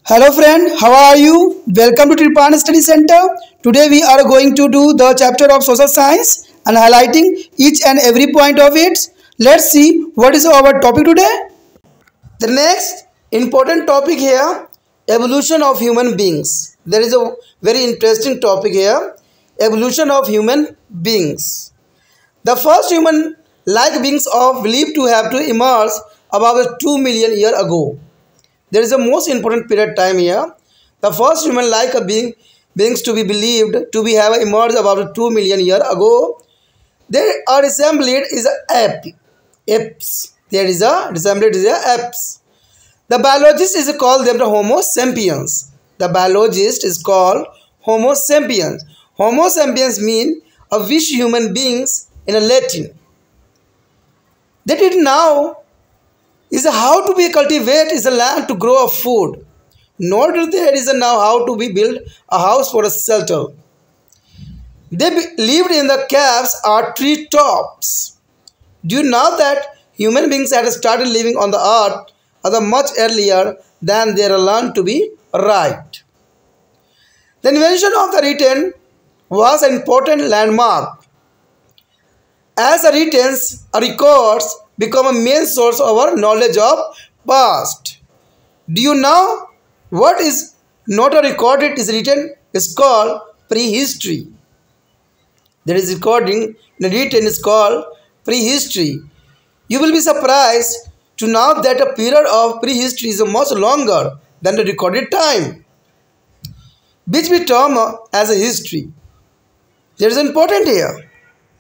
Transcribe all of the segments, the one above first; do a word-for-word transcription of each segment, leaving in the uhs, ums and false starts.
Hello friend, how are you? Welcome to Tripan Study Center. Today we are going to do the chapter of social science and highlighting each and every point of it. Let's see what is our topic today. The next important topic here, evolution of human beings. There is a very interesting topic here, evolution of human beings. The first human-like beings are believed to have to emerge about two million years ago. There is a most important period time here. The first human like a being beings to be believed to be have emerged about two million years ago. They are resembled is a ape. Apes. There is a resembled is a apes. The biologist is called them the Homo sapiens. The biologist is called Homo sapiens. Homo sapiens mean a which human beings in a Latin. They did now is how to be cultivate is a land to grow a food. Nor do there is a now how to be build a house for a shelter. They be, lived in the caves or tree tops. Do you know that human beings had started living on the earth other much earlier than they learned to be right? The invention of the written was an important landmark. As a written records become a main source of our knowledge of past. Do you know what is not a recorded is written is called prehistory. There is recording the written is called prehistory. You will be surprised to know that a period of prehistory is much longer than the recorded time, which we term as a history. There is important here.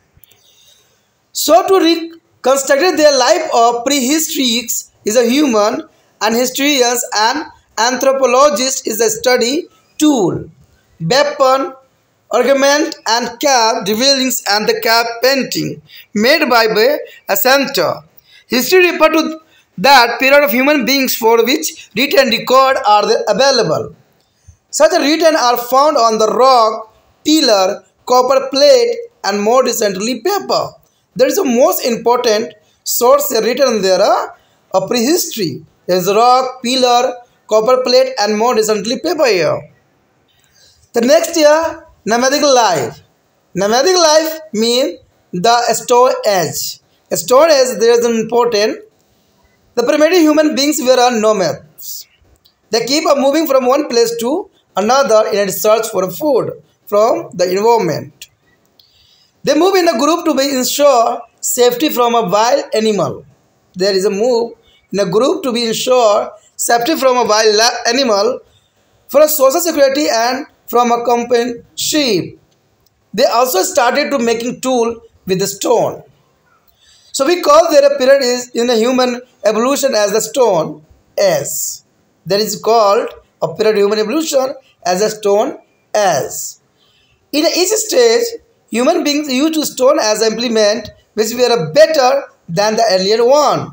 So to reconstruct their life of prehistorics is a human and historians and anthropologist is a study tool, weapon, argument and cave dwellings and the cave painting made by a center. History refer to that period of human beings for which written record are available. Such written are found on the rock, pillar, copper plate and more recently paper. There is a most important source written there, uh, a prehistory. There is rock, pillar, copper plate and more recently paper here. The next year, nomadic life. Nomadic life means the stone age. Stone age, there is an important. The primitive human beings were nomads. They keep moving from one place to another in a search for food from the environment. They move in a group to be ensure safety from a wild animal. There is a move in a group to be ensure safety from a wild animal for a social security and from a companionship. They also started to making tool with the stone. So we call their period is in a human evolution as the stone age. That is called a period of human evolution as a stone age. In each stage, human beings used stone as an implement which were better than the earlier one.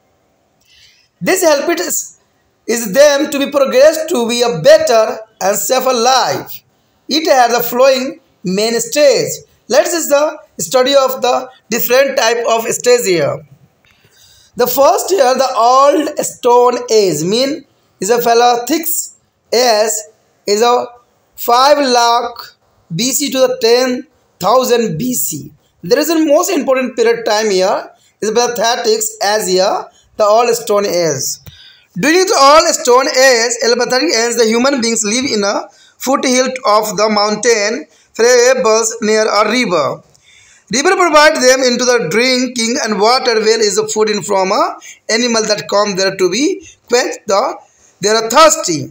This helped is, is them to be progressed to be a better and safer life. It has a flowing main stage. Let's see the study of the different type of stage here. The first here, the old stone age, mean is a Paleolithic age is a five lakh B C to the ten thousand B C. There is a most important period time here is Paleolithic as here the old stone age. During the old stone age, Paleolithic age, the human beings live in a foothill of the mountain, Phaebus near a river. River provide them into the drinking and water well is a food in from a animal that come there to be quench the they are thirsty.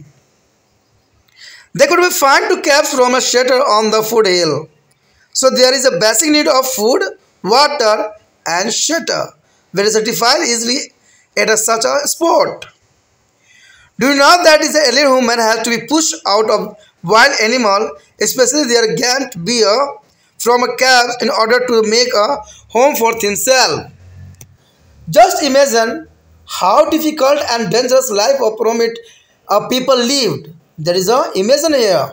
They could be found to catch from a shelter on the foothill. So there is a basic need of food, water and shelter. Very certified easily at a, such a spot. Do you know that is the earlier human has to be pushed out of wild animal, especially their giant bear, from a cave in order to make a home for himself. Just imagine how difficult and dangerous life of primitive uh, people lived. There is a imagine here.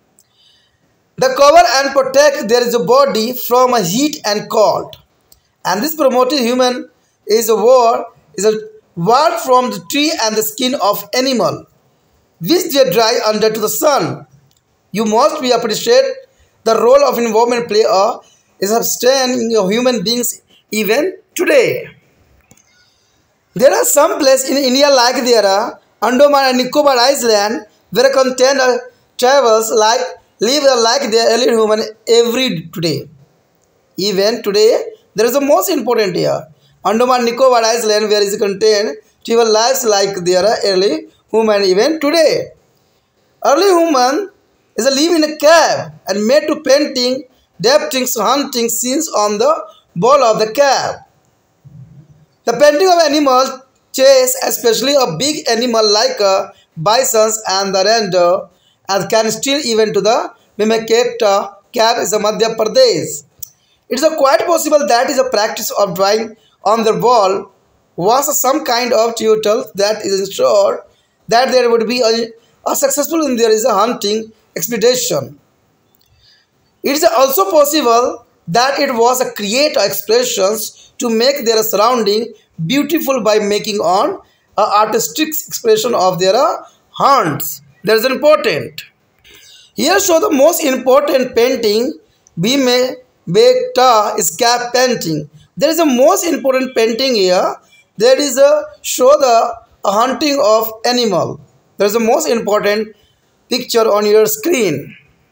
The cover and protect there is a body from a heat and cold. And this primitive human is a war is a word from the tree and the skin of animal. which they dry under to the sun. You must be appreciate the role of environment play a is substantial in human beings even today. There are some places in India like there are Andaman and Nicobar Island where container travels like live like their early human every today. Even today, there is the most important here. Andaman Nicobar Island where is contained travel lives like their early human even today. Early human is a live in a cave and made to painting, depicting hunting scenes on the wall of the cave. The painting of animals chase, especially a big animal like a bison and the reindeer, and can still even to the Mimeketa cave is a Madhya Pradesh. It is a quite possible that is a practice of drawing on the wall was some kind of tutorial that is ensured that there would be a, a successful in there is a hunting expedition. It is also possible that it was a create expressions to make their surrounding beautiful by making on a artistic expression of their hunts. That is important. Here show the most important painting Bhime Bekta is cap painting. There is a most important painting here. There is a show the a hunting of animal. There is a most important picture on your screen.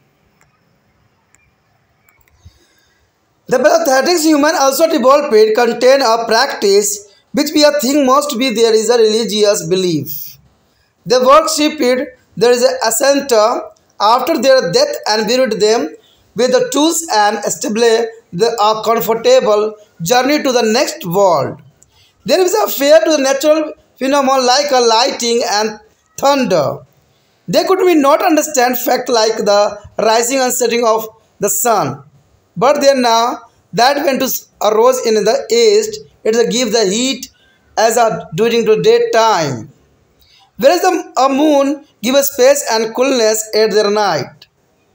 The pathetics human also developed contain a practice which we think must be there is a religious belief. They worshipped there is a ascenta after their death and buried them with the tools and established a comfortable journey to the next world. There is a fear to the natural phenomenon like a lightning and thunder. They could be not understand fact like the rising and setting of the sun. But then now that when to arose in the east, it gives the heat as a during the daytime. Whereas the a moon gives space and coolness at their night.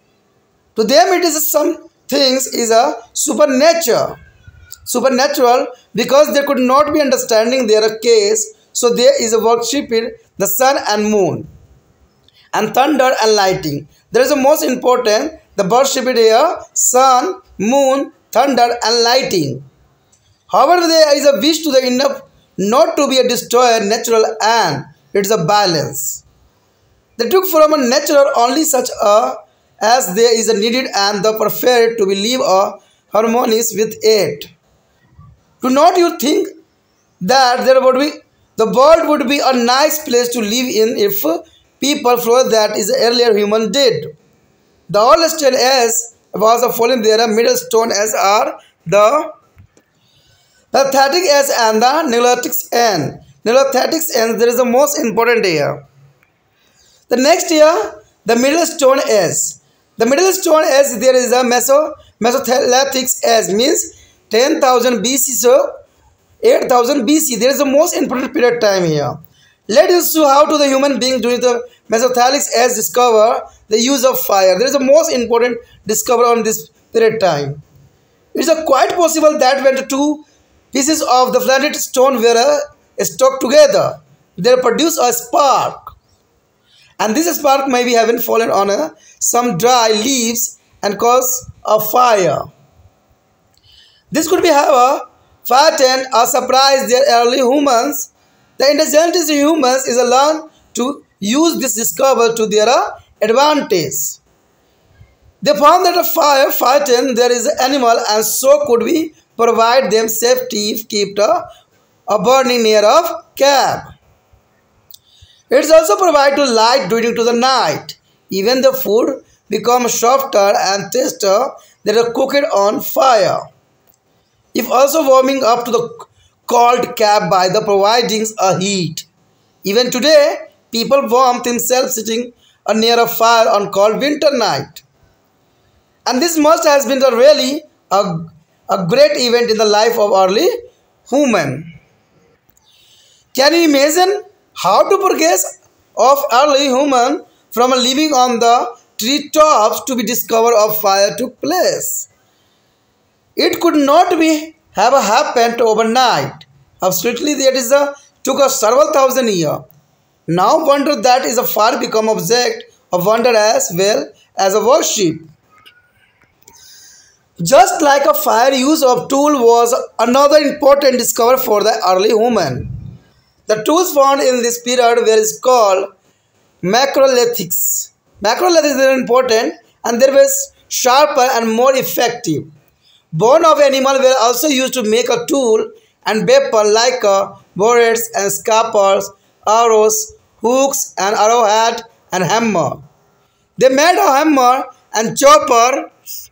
To them it is some things is a supernatural. Supernatural because they could not be understanding their case, so there is a worship the sun and moon and thunder and lightning. There is the most important the worship here sun, moon, thunder and lightning. However, there is a wish to the enough not to be a destroyer natural and it is a balance. They took from a natural only such a as there is a needed and the preferred to be live a harmonious with it. Do not you think that there would be the world would be a nice place to live in if people follow that is earlier human did. The old stone as was a fallen there, middle stone as are the pathetic as and the neolithics n. Neolithics n there is the most important here. The next here, the middle stone as. The middle stone as there is a meso Mesophotics as means ten thousand B C so eight thousand B C. There is the most important period time here. Let us see how to the human beings during the Mesophotics as discover the use of fire. There is the most important discovery on this period time. It is a quite possible that when the two pieces of the flatted stone were uh, stuck together, they produce a spark. And this spark may be having fallen on uh, some dry leaves and cause a fire. This could be have a frightened or surprised their early humans. The intelligent humans is a learn to use this discovery to their advantage. They found that a fire frightened there is an animal and so could we provide them safety if kept a, a burning near of cave. It is also provide to light during to the night. Even the food becomes softer and tastier that are cooked on fire. If also warming up to the cold cave by the providing a heat. Even today, people warm themselves sitting near a fire on cold winter night. And this must has been a really a, a great event in the life of early human. Can you imagine how to progress of early human from living on the treetops to be discovered of fire took place? It could not be have happened overnight. Absolutely, that is a took us several thousand years. Now wonder that is a far become object of wonder as well as a worship. Just like a fire, use of tool was another important discovery for the early human. The tools found in this period were called macrolithics. Macrolithics were important and they were sharper and more effective. Bone of animal were also used to make a tool and weapon like uh, bullets and scalpels, arrows, hooks and arrowhead and hammer. They made a hammer and chopper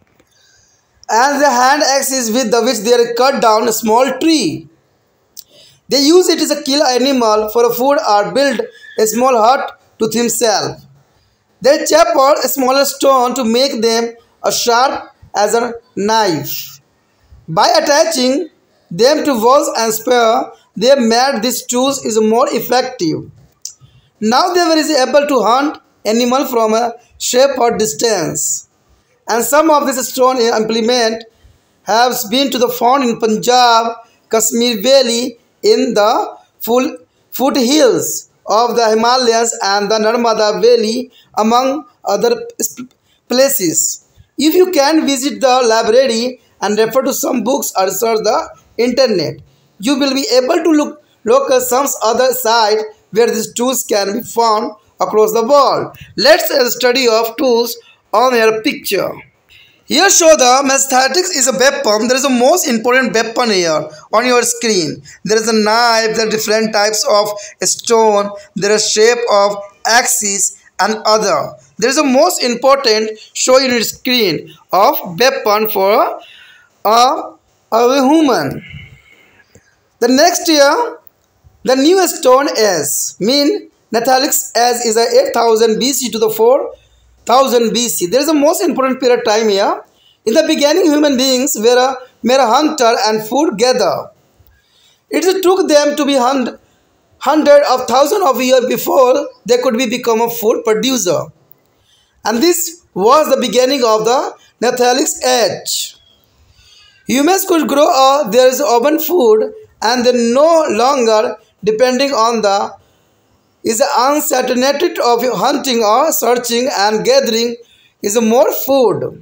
and the hand axes with the which they cut down a small tree. They use it as a kill animal for food or build a small hut to themselves. They chop out a smaller stone to make them as sharp as a knife. By attaching them to walls and spear, they made these tools is more effective. Now they were able to hunt animal from a shape or distance. And some of this stone implement have been to the found in Punjab, Kashmir Valley, in the full foothills of the Himalayas and the Narmada Valley, among other places. If you can visit the library and refer to some books or search the internet, you will be able to look look at some other site where these tools can be found across the world. Let's uh, study of tools on your picture. Here show the mathematics is a weapon. There is a most important weapon here on your screen. There is a knife, there are different types of stone, there is shape of axis and other. There is a most important show in your screen of weapon for a, a human. The next year, the new stone is mean Nathalix as is a eight thousand B C to the four thousand B C. There is a most important period of time here. In the beginning, human beings were a mere hunter and food gatherer. It took them to be hundred hundred of thousands of years before they could be become a food producer. And this was the beginning of the Nathalix age. Humans could grow uh, their own food and they no longer depending on the is the uncertainty of hunting or searching and gathering is more food.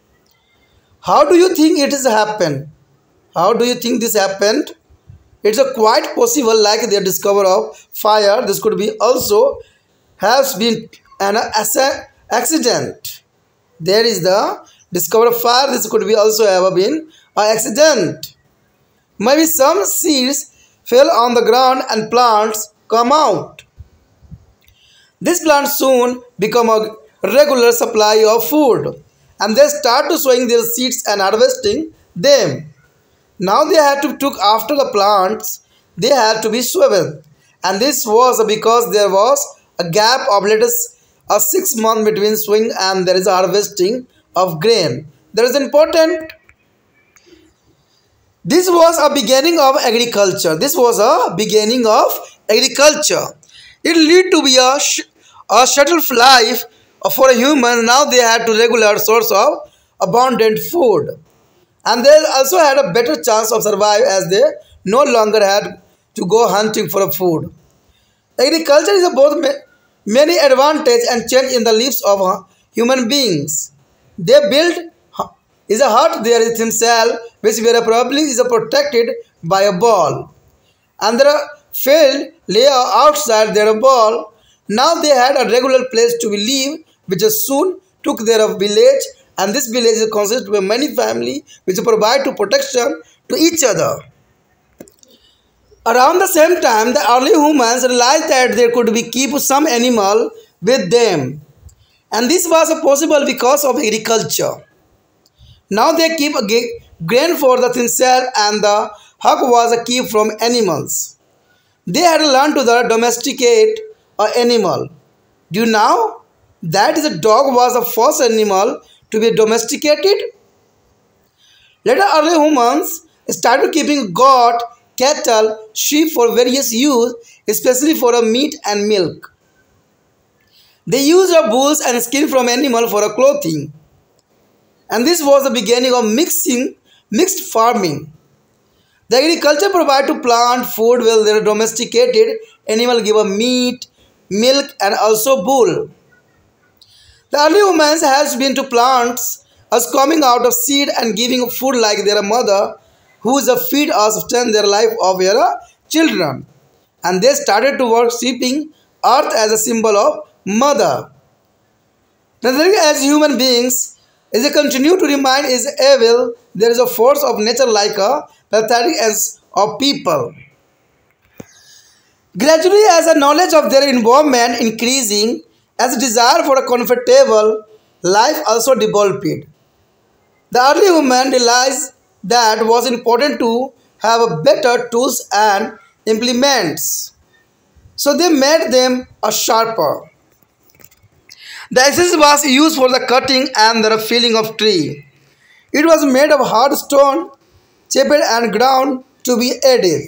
How do you think it has happened? How do you think this happened? It's a quite possible like the discovery of fire. This could be also has been an accident. There is the discovery of fire. This could be also have been an accident. Maybe some seeds fell on the ground and plants come out. This plant soon become a regular supply of food and they start to sowing their seeds and harvesting them. Now they had to took after the plants, they had to be sowed. And this was because there was a gap of let us a six month between sowing and there is a harvesting of grain. There is important. This was a beginning of agriculture. This was a beginning of agriculture. It lead to be a, sh a shuttle life for a human. Now they had to regular source of abundant food. And they also had a better chance of survive as they no longer had to go hunting for food. Agriculture is a both ma many advantage and change in the lives of uh, human beings. They build is a hut there is himself which were probably is protected by a wall. And there are field lay outside their wall. Now they had a regular place to live which soon took their village, and this village is consisted of many families which provide to protection to each other. Around the same time, the early humans realized that they could be keep some animal with them, and this was possible because of agriculture. Now they keep a grain for the themselves, and the hog was a keep from animals. They had learned to the domesticate an animal. Do you know that is a dog was the first animal to be domesticated? Later early humans started keeping goat, cattle, sheep for various use, especially for a meat and milk. They used a bulls and skin from animal for a clothing. And this was the beginning of mixing, mixed farming. The agriculture provided to plant food while their domesticated animal give a meat, milk, and also wool. The early humans has been to plants as coming out of seed and giving food like their mother, who is a feed us turn their life of their children. And they started to worshipping earth as a symbol of mother. Nothing as human beings, as they continue to remind is evil, there is a force of nature like a pathetic as of people. Gradually, as the knowledge of their environment increasing, as desire for a comfortable life also developed. The early human realized that it was important to have a better tools and implements. So they made them a sharper. The axis was used for the cutting and the felling of tree. It was made of hard stone, chipped and ground to be added,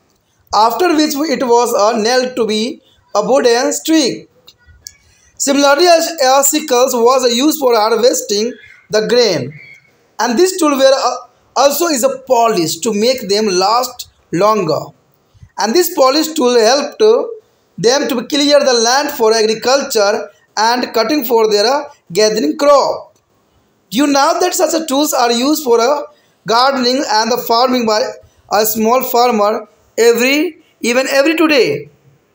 after which it was uh, nailed to be a wooden stick. Similarly, a sickles was used for harvesting the grain, and this tool were uh, also is a polish to make them last longer. And this polish tool helped them to clear the land for agriculture and cutting for their uh, gathering crop. You know that such a tools are used for uh, gardening and the farming by a small farmer every even every today.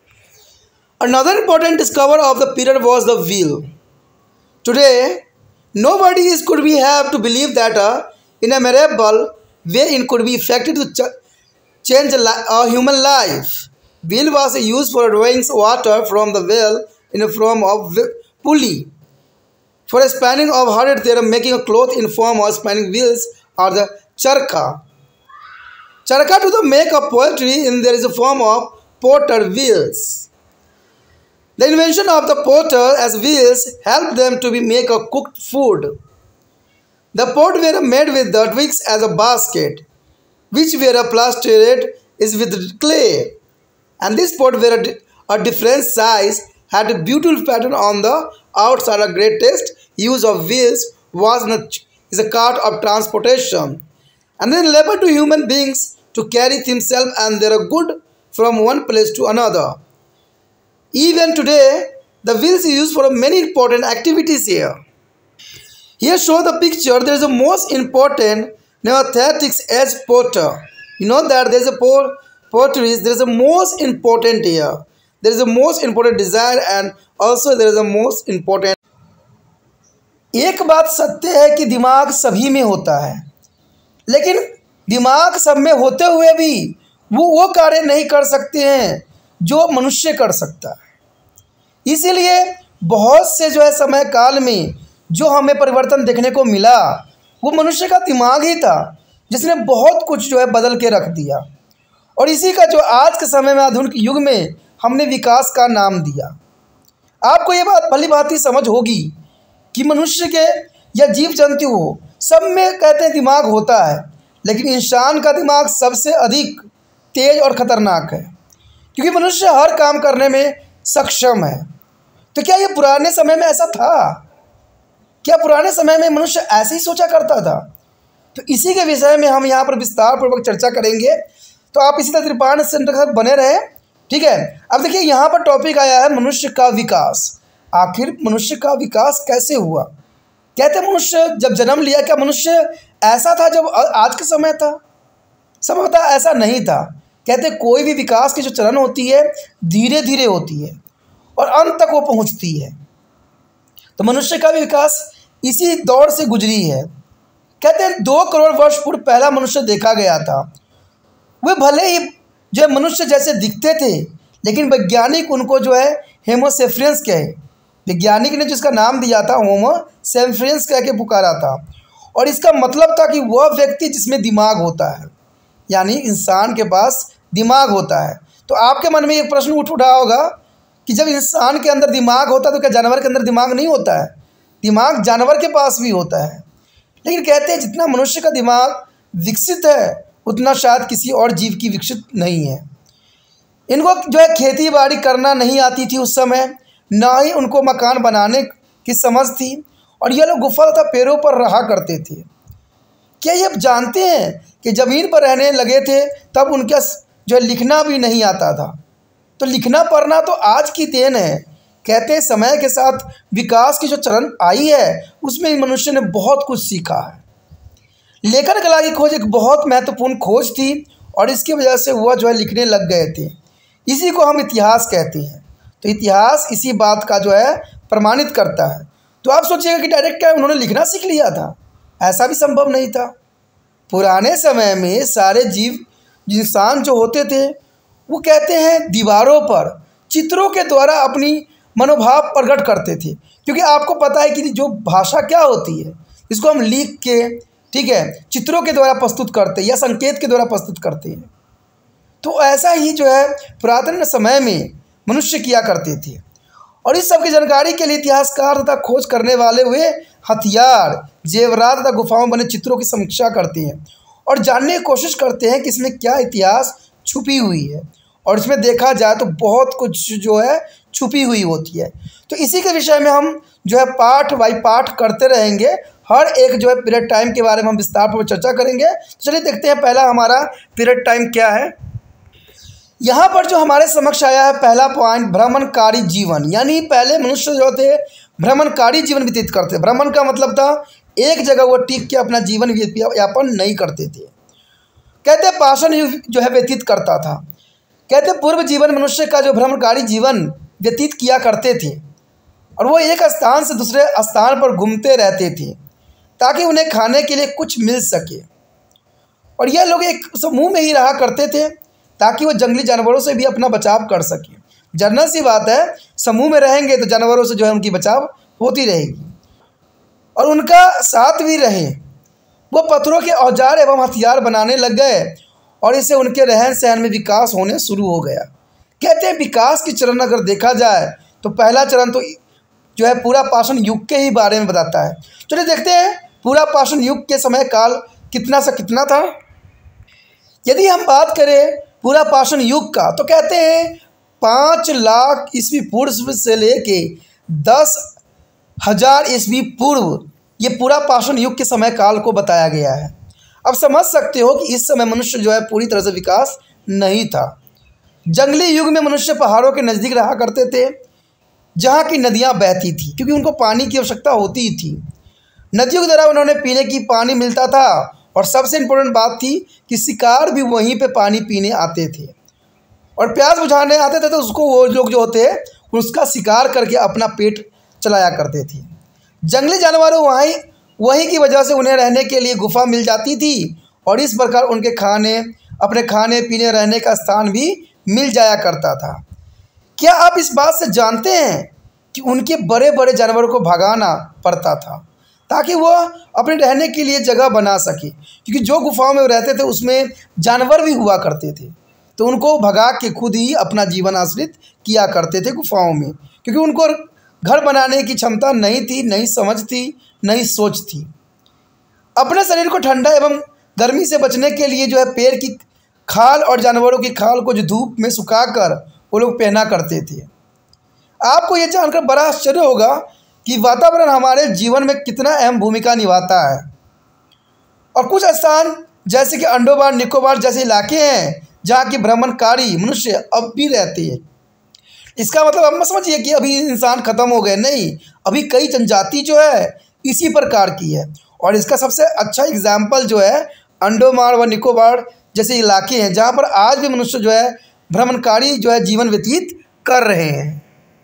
Another important discovery of the period was the wheel. Today, nobody is could be have to believe that a innumerable way it could be effective to ch change a, li a human life. Wheel was used for drawing water from the well in the form of pulley. For a spanning of hardware, they are making a cloth in form of spanning wheels or the charka. Charka to the make of poetry in there is a form of potter wheels. The invention of the potter as wheels helped them to be make a cooked food. The pot were made with the twigs as a basket, which were plastered is with clay. And this pot were a, a different size, had a beautiful pattern on the outside. A greatest use of wheels was not, is a cart of transportation, and then labor to human beings to carry themselves and their good from one place to another. Even today, the wheels is used for many important activities here. Here show the picture. There is a most important neothetics as potter. You know that there is a pottery. There is a most important here. There is a most important desire and also there is a most important. एक बात सत्य है कि दिमाग सभी में होता है, लेकिन दिमाग सब में होते हुए भी वो वो कार्य नहीं कर सकते हैं जो मनुष्य कर सकता है। इसीलिए बहुत से जो है समय काल में जो हमें परिवर्तन देखने को मिला वो मनुष्य का दिमाग ही था जिसने बहुत कुछ जो है बदल के रख दिया। और इसी का जो आज के समय में आधुनिक युग में हमने विकास का नाम दिया। आपको ये बात भली भांति समझ होगी कि मनुष्य के या जीव जंतु हो सब में कहते हैं दिमाग होता है, लेकिन इंसान का दिमाग सबसे अधिक तेज और ख़तरनाक है क्योंकि मनुष्य हर काम करने में सक्षम है। तो क्या ये पुराने समय में ऐसा था? क्या पुराने समय में मनुष्य ऐसे ही सोचा करता था? तो इसी के विषय में हम यहाँ पर विस्तार पूर्वक चर्चा करेंगे, तो आप इसी तरह त्रिपाण सेंटर के साथ बने रहें। ठीक है, अब देखिए यहाँ पर टॉपिक आया है मनुष्य का विकास। आखिर मनुष्य का विकास कैसे हुआ? कहते हैं मनुष्य जब जन्म लिया, क्या मनुष्य ऐसा था जब आज के समय था? संभवतः ऐसा नहीं था। कहते हैं कोई भी विकास की जो चरण होती है धीरे धीरे होती है और अंत तक वो पहुंचती है। तो मनुष्य का भी विकास इसी दौर से गुजरी है। कहते हैं दो करोड़ वर्ष पूर्व पहला मनुष्य देखा गया था। वे भले ही जो है मनुष्य जैसे दिखते थे, लेकिन वैज्ञानिक उनको जो है होमो सेपियंस कहे। वैज्ञानिक ने जिसका नाम दिया था होमो सेपियंस कह के पुकारा था, और इसका मतलब था कि वह व्यक्ति जिसमें दिमाग होता है, यानी इंसान के पास दिमाग होता है। तो आपके मन में एक प्रश्न उठ उठा होगा कि जब इंसान के अंदर दिमाग होता है तो क्या जानवर के अंदर दिमाग नहीं होता है? दिमाग जानवर के पास भी होता है, लेकिन कहते हैं जितना मनुष्य का दिमाग विकसित है उतना शायद किसी और जीव की विकसित नहीं है। इनको जो है खेती बाड़ी करना नहीं आती थी उस समय, ना ही उनको मकान बनाने की समझ थी, और ये लोग गुफा तथा पेड़ों पर रहा करते थे। क्या ये जानते हैं कि ज़मीन पर रहने लगे थे तब उनका जो है लिखना भी नहीं आता था? तो लिखना पढ़ना तो आज की देन है। कहते हैं समय के साथ विकास की जो चरण आई है उसमें मनुष्य ने बहुत कुछ सीखा है। लेखन कला की खोज एक बहुत महत्वपूर्ण खोज थी और इसकी वजह से वह जो है लिखने लग गए थे। इसी को हम इतिहास कहते हैं। तो इतिहास इसी बात का जो है प्रमाणित करता है। तो आप सोचिएगा कि डायरेक्ट क्या उन्होंने लिखना सीख लिया था? ऐसा भी संभव नहीं था। पुराने समय में सारे जीव इंसान जो होते थे वो कहते हैं दीवारों पर चित्रों के द्वारा अपनी मनोभाव प्रकट करते थे, क्योंकि आपको पता है कि जो भाषा क्या होती है इसको हम लिख के, ठीक है, चित्रों के द्वारा प्रस्तुत करते हैं या संकेत के द्वारा प्रस्तुत करते हैं। तो ऐसा ही जो है पुरातन समय में मनुष्य किया करते थे। और इस सब की जानकारी के लिए इतिहासकार तथा खोज करने वाले हुए हथियार, जेवरात तथा गुफाओं बने चित्रों की समीक्षा करते हैं और जानने की कोशिश करते हैं कि इसमें क्या इतिहास छुपी हुई है। और इसमें देखा जाए तो बहुत कुछ जो है छुपी हुई होती है। तो इसी के विषय में हम जो है पाठ बाई पाठ करते रहेंगे। हर एक जो है पीरियड टाइम के बारे में हम विस्तार पर चर्चा करेंगे। तो चलिए देखते हैं पहला हमारा पीरियड टाइम क्या है। यहाँ पर जो हमारे समक्ष आया है पहला पॉइंट, भ्रमणकारी जीवन। यानी पहले मनुष्य जो थे भ्रमणकारी जीवन व्यतीत करते। भ्रमण का मतलब था एक जगह वो टिक के अपना जीवन यापन नहीं करते थे। कहते पाषाण युग जो है व्यतीत करता था। कहते पूर्व जीवन मनुष्य का जो भ्रमणकारी जीवन व्यतीत किया करते थे और वो एक स्थान से दूसरे स्थान पर घूमते रहते थे ताकि उन्हें खाने के लिए कुछ मिल सके। और यह लोग एक समूह में ही रहा करते थे ताकि वो जंगली जानवरों से भी अपना बचाव कर सके। जनरल सी बात है, समूह में रहेंगे तो जानवरों से जो है उनकी बचाव होती रहेगी और उनका साथ भी रहे। वो पत्थरों के औजार एवं हथियार बनाने लग गए और इससे उनके रहन सहन में विकास होने शुरू हो गया। कहते हैं विकास की चरण अगर देखा जाए तो पहला चरण तो जो है पूरा पाषाण युग के ही बारे में बताता है। चलिए देखते हैं पूरा पाषाण युग के समय काल कितना से कितना था। यदि हम बात करें पूरा पाषाण युग का तो कहते हैं पाँच लाख ईस्वी पूर्व से लेके दस हजार ईस्वी पूर्व ये पूरा पाषाण युग के समय काल को बताया गया है। अब समझ सकते हो कि इस समय मनुष्य जो है पूरी तरह से विकास नहीं था। जंगली युग में मनुष्य पहाड़ों के नज़दीक रहा करते थे जहाँ की नदियाँ बहती थी, क्योंकि उनको पानी की आवश्यकता होती ही थी। नदियों के द्वारा उन्होंने पीने की पानी मिलता था और सबसे इम्पोर्टेंट बात थी कि शिकार भी वहीं पे पानी पीने आते थे और प्यास बुझाने आते थे तो उसको वो लोग जो होते उसका शिकार करके अपना पेट चलाया करते थे। जंगली जानवरों वहीं वहीं की वजह से उन्हें रहने के लिए गुफा मिल जाती थी और इस प्रकार उनके खाने अपने खाने पीने रहने का स्थान भी मिल जाया करता था। क्या आप इस बात से जानते हैं कि उनके बड़े बड़े जानवरों को भगाना पड़ता था ताकि वो अपने रहने के लिए जगह बना सके, क्योंकि जो गुफाओं में रहते थे उसमें जानवर भी हुआ करते थे तो उनको भगा के खुद ही अपना जीवन आश्रित किया करते थे गुफाओं में, क्योंकि उनको घर बनाने की क्षमता नहीं थी, नहीं समझ थी, नहीं सोच थी। अपने शरीर को ठंडा एवं गर्मी से बचने के लिए जो है पेड़ की खाल और जानवरों की खाल को जो धूप में सुखाकर वो लोग पहना करते थे। आपको ये जानकर बड़ा आश्चर्य होगा कि वातावरण हमारे जीवन में कितना अहम भूमिका निभाता है। और कुछ स्थान जैसे कि अंडोमान निकोबार जैसे इलाके हैं जहाँ की भ्रमणकारी मनुष्य अब भी रहते हैं। इसका मतलब अब मत समझिए कि अभी इंसान खत्म हो गए, नहीं, अभी कई जनजाति जो है इसी प्रकार की है। और इसका सबसे अच्छा एग्जाम्पल जो है अंडोमान व निकोबार जैसे इलाके हैं जहाँ पर आज भी मनुष्य जो है भ्रमणकारी जो है जीवन व्यतीत कर रहे हैं।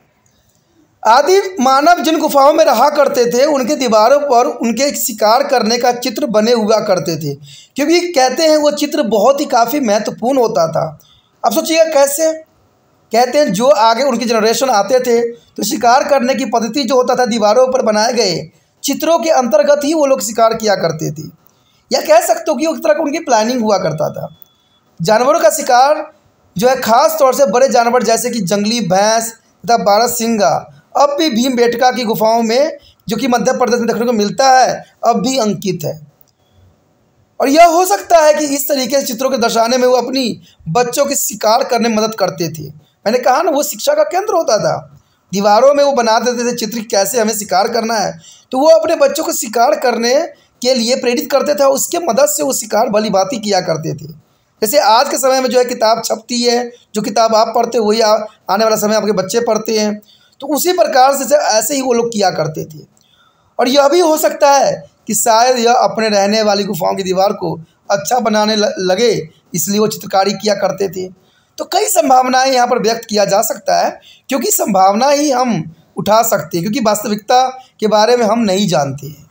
आदि मानव जिन गुफाओं में रहा करते थे उनके दीवारों पर उनके शिकार करने का चित्र बने हुआ करते थे, क्योंकि कहते हैं वो चित्र बहुत ही काफ़ी महत्वपूर्ण होता था। अब सोचिएगा कैसे। कहते हैं जो आगे उनके जनरेशन आते थे तो शिकार करने की पद्धति जो होता था दीवारों पर बनाए गए चित्रों के अंतर्गत ही वो लोग शिकार किया करते थे, या कह सकते हो कि उस तरह का उनकी प्लानिंग हुआ करता था। जानवरों का शिकार जो है खास तौर से बड़े जानवर जैसे कि जंगली भैंस तथा बारहसिंगा अब भी भीमबेटका की गुफाओं में जो कि मध्य प्रदेश में देखने को मिलता है अब भी अंकित है। और यह हो सकता है कि इस तरीके से चित्रों के दर्शाने में वो अपनी बच्चों के शिकार करने में मदद करते थे। मैंने कहा ना वो शिक्षा का केंद्र होता था। दीवारों में वो बना देते थे चित्र कैसे हमें शिकार करना है, तो वो अपने बच्चों को शिकार करने के लिए प्रेरित करते थे। उसके मदद से वो शिकार भली भांति किया करते थे। जैसे आज के समय में जो है किताब छपती है, जो किताब आप पढ़ते हो वही आने वाला समय आपके बच्चे पढ़ते हैं, तो उसी प्रकार से ऐसे ही वो लोग किया करते थे। और यह भी हो सकता है कि शायद यह अपने रहने वाली गुफाओं की दीवार को अच्छा बनाने लगे, इसलिए वो चित्रकारी किया करते थे। तो कई संभावनाएं यहाँ पर व्यक्त किया जा सकता है, क्योंकि संभावना ही हम उठा सकते हैं, क्योंकि वास्तविकता के बारे में हम नहीं जानते हैं।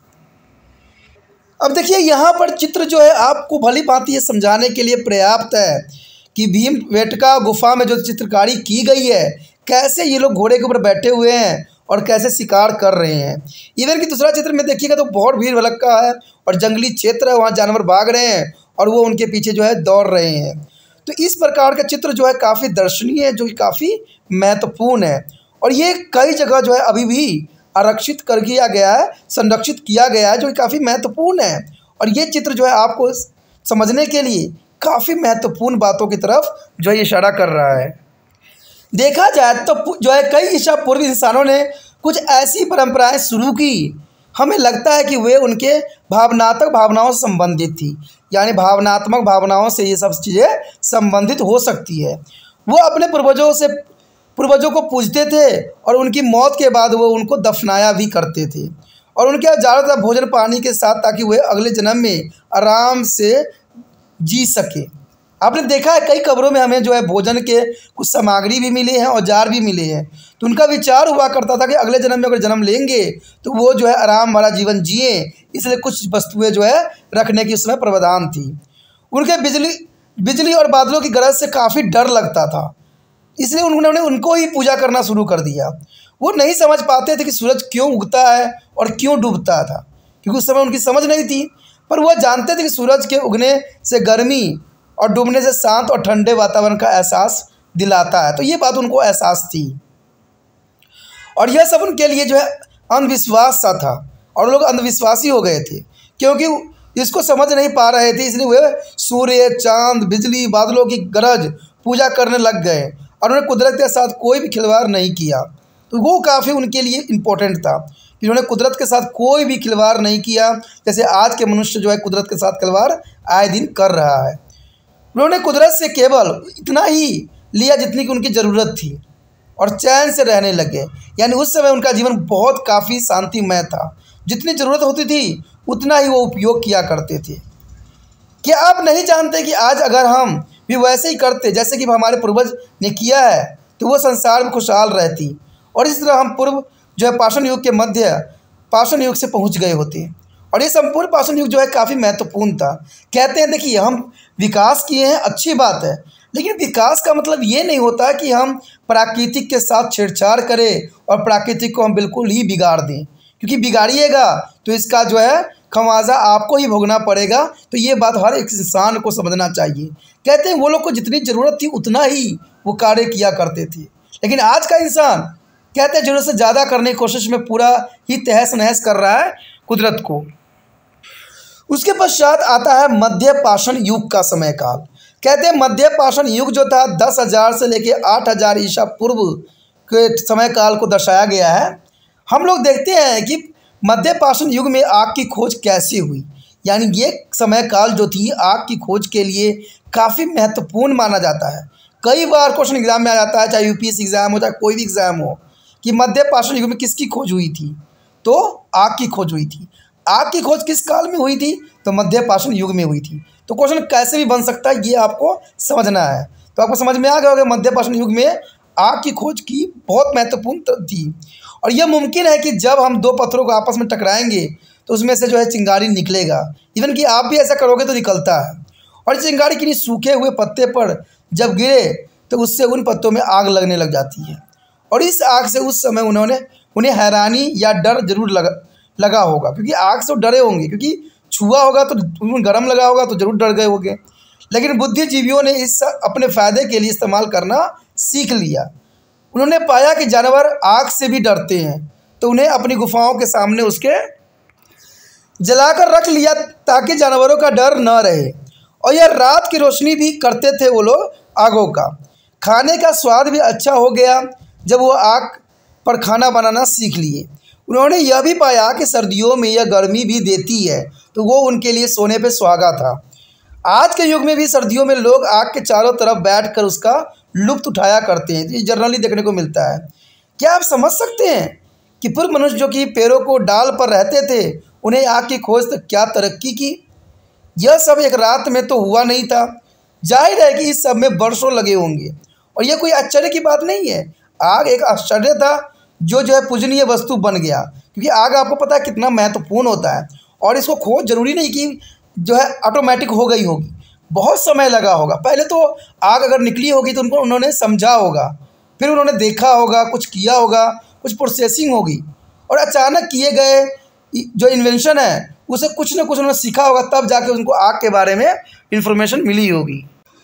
अब देखिए यहाँ पर चित्र जो है आपको भली भांति ये समझाने के लिए पर्याप्त है कि भीमबेटका गुफा में जो चित्रकारी की गई है, कैसे ये लोग घोड़े के ऊपर बैठे हुए हैं और कैसे शिकार कर रहे हैं। इधर की दूसरा चित्र में देखिएगा तो बहुत भीड़ भड़क्का है और जंगली क्षेत्र है, वहाँ जानवर भाग रहे हैं और वो उनके पीछे जो है दौड़ रहे हैं। तो इस प्रकार का चित्र जो है काफ़ी दर्शनीय है, जो कि काफ़ी महत्वपूर्ण है। और ये कई जगह जो है अभी भी आरक्षित कर दिया गया है, संरक्षित किया गया है, जो कि काफ़ी महत्वपूर्ण है। और ये चित्र जो है आपको समझने के लिए काफ़ी महत्वपूर्ण बातों की तरफ जो है इशारा कर रहा है। देखा जाए तो जो है कई ईसा पूर्व इंसानों ने कुछ ऐसी परंपराएं शुरू की, हमें लगता है कि वे उनके भावनात्मक भावनाओं से संबंधित थी, यानी भावनात्मक भावनाओं से ये सब चीज़ें संबंधित हो सकती है। वो अपने पूर्वजों से पूर्वजों को पूजते थे और उनकी मौत के बाद वो उनको दफनाया भी करते थे और उनके ज़्यादातर भोजन पानी के साथ, ताकि वे अगले जन्म में आराम से जी सके। आपने देखा है कई कब्रों में हमें जो है भोजन के कुछ सामग्री भी मिले हैं, औजार भी मिले हैं। तो उनका विचार हुआ करता था कि अगले जन्म में अगर जन्म लेंगे तो वो जो है आराम वाला जीवन जिए, इसलिए कुछ वस्तुएं जो है रखने की उसमें प्रावधान थी। उनके बिजली बिजली और बादलों की गरज से काफ़ी डर लगता था, इसलिए उन्होंने उनको ही पूजा करना शुरू कर दिया। वो नहीं समझ पाते थे कि सूरज क्यों उगता है और क्यों डूबता था, क्योंकि उस समय उनकी समझ नहीं थी, पर वह जानते थे कि सूरज के उगने से गर्मी और डूबने से शांत और ठंडे वातावरण का एहसास दिलाता है। तो ये बात उनको एहसास थी और यह सब उनके लिए जो है अंधविश्वास सा था और लोग अंधविश्वासी हो गए थे, क्योंकि इसको समझ नहीं पा रहे थे। इसलिए वे सूर्य, चांद, बिजली, बादलों की गरज पूजा करने लग गए और उन्होंने कुदरत के साथ कोई भी खिलवाड़ नहीं किया। तो वो काफ़ी उनके लिए इम्पोर्टेंट था कि उन्होंने कुदरत के साथ कोई भी खिलवाड़ नहीं किया, जैसे आज के मनुष्य जो है कुदरत के साथ खिलवाड़ आए दिन कर रहा है। उन्होंने कुदरत से केवल इतना ही लिया जितनी की उनकी ज़रूरत थी और चैन से रहने लगे, यानी उस समय उनका जीवन बहुत काफ़ी शांतिमय था। जितनी ज़रूरत होती थी उतना ही वो उपयोग किया करते थे। क्या आप नहीं जानते कि आज अगर हम भी वैसे ही करते जैसे कि हमारे पूर्वज ने किया है, तो वो संसार में खुशहाल रहती और इस तरह हम पूर्व जो है पाषाण युग के मध्य पाषाण युग से पहुंच गए होते। और ये संपूर्ण पाषाण युग जो है काफ़ी महत्वपूर्ण था। कहते हैं देखिए हम विकास किए हैं, अच्छी बात है, लेकिन विकास का मतलब ये नहीं होता कि हम प्राकृतिक के साथ छेड़छाड़ करें और प्राकृतिक को हम बिल्कुल ही बिगाड़ दें, क्योंकि बिगाड़िएगा तो इसका जो है खमियाजा आपको ही भोगना पड़ेगा। तो ये बात हर एक इंसान को समझना चाहिए। कहते हैं वो लोग को जितनी ज़रूरत थी उतना ही वो कार्य किया करते थे, लेकिन आज का इंसान कहते हैं ज़रूरत से ज़्यादा करने की कोशिश में पूरा ही तहस नहस कर रहा है कुदरत को। उसके पश्चात आता है मध्य पाषाण युग का समय काल। कहते हैं मध्य पाषाण युग जो था दस हज़ार से लेकर आठ हज़ार ईसा पूर्व के समय काल को दर्शाया गया है। हम लोग देखते हैं कि मध्य पाषाण युग में आग की खोज कैसे हुई, यानी ये समय काल जो थी आग की खोज के लिए काफ़ी महत्वपूर्ण माना जाता है। कई बार क्वेश्चन एग्जाम में आ जाता है, चाहे यूपीएससी एग्ज़ाम हो चाहे कोई भी एग्ज़ाम हो, कि मध्य पाषाण युग में किसकी खोज हुई थी, तो आग की खोज हुई थी। आग की खोज किस काल में हुई थी, तो मध्य पाषाण युग में हुई थी। तो क्वेश्चन कैसे भी बन सकता है ये आपको समझना है। तो आपको समझ में आ गया होगा मध्य पाषाण युग में आग की खोज की बहुत महत्वपूर्ण थी। और यह मुमकिन है कि जब हम दो पत्थरों को आपस में टकराएंगे तो उसमें से जो है चिंगारी निकलेगा। इवन कि आप भी ऐसा करोगे तो निकलता है। और चिंगारी किन्हीं सूखे हुए पत्ते पर जब गिरे तो उससे उन पत्तों में आग लगने लग जाती है। और इस आग से उस समय उन्होंने उन्हें हैरानी या डर जरूर लगा लगा होगा, क्योंकि आग से डरे होंगे, क्योंकि छुआ होगा तो उन्हें गर्म लगा होगा तो जरूर डर गए होंगे। लेकिन बुद्धिजीवियों ने इस अपने फ़ायदे के लिए इस्तेमाल करना सीख लिया। उन्होंने पाया कि जानवर आग से भी डरते हैं, तो उन्हें अपनी गुफाओं के सामने उसके जलाकर रख लिया ताकि जानवरों का डर न रहे। और यह रात की रोशनी भी करते थे वो लोग आगों का। खाने का स्वाद भी अच्छा हो गया जब वो आग पर खाना बनाना सीख लिए। उन्होंने यह भी पाया कि सर्दियों में यह गर्मी भी देती है, तो वो उनके लिए सोने पे सुहागा था। आज के युग में भी सर्दियों में लोग आग के चारों तरफ बैठकर उसका लुत्फ उठाया करते हैं। ये जनरली देखने को मिलता है। क्या आप समझ सकते हैं कि पूर्व मनुष्य जो कि पेड़ों को डाल पर रहते थे, उन्हें आग की खोज तक क्या तरक्की की। यह सब एक रात में तो हुआ नहीं था। जाहिर है कि इस सब में वर्षों लगे होंगे और यह कोई आश्चर्य की बात नहीं है। आग एक आश्चर्य था जो जो है पूजनीय वस्तु बन गया, क्योंकि आग आपको पता है कितना महत्वपूर्ण होता है और इसको खोज जरूरी नहीं कि जो है ऑटोमेटिक हो गई होगी, बहुत समय लगा होगा। पहले तो आग अगर निकली होगी तो उनको उन्होंने समझा होगा, फिर उन्होंने देखा होगा, कुछ किया होगा, कुछ प्रोसेसिंग होगी और अचानक किए गए जो इन्वेंशन है उसे कुछ ना कुछ उन्होंने सीखा होगा, तब जाके उनको आग के बारे में इंफॉर्मेशन मिली होगी।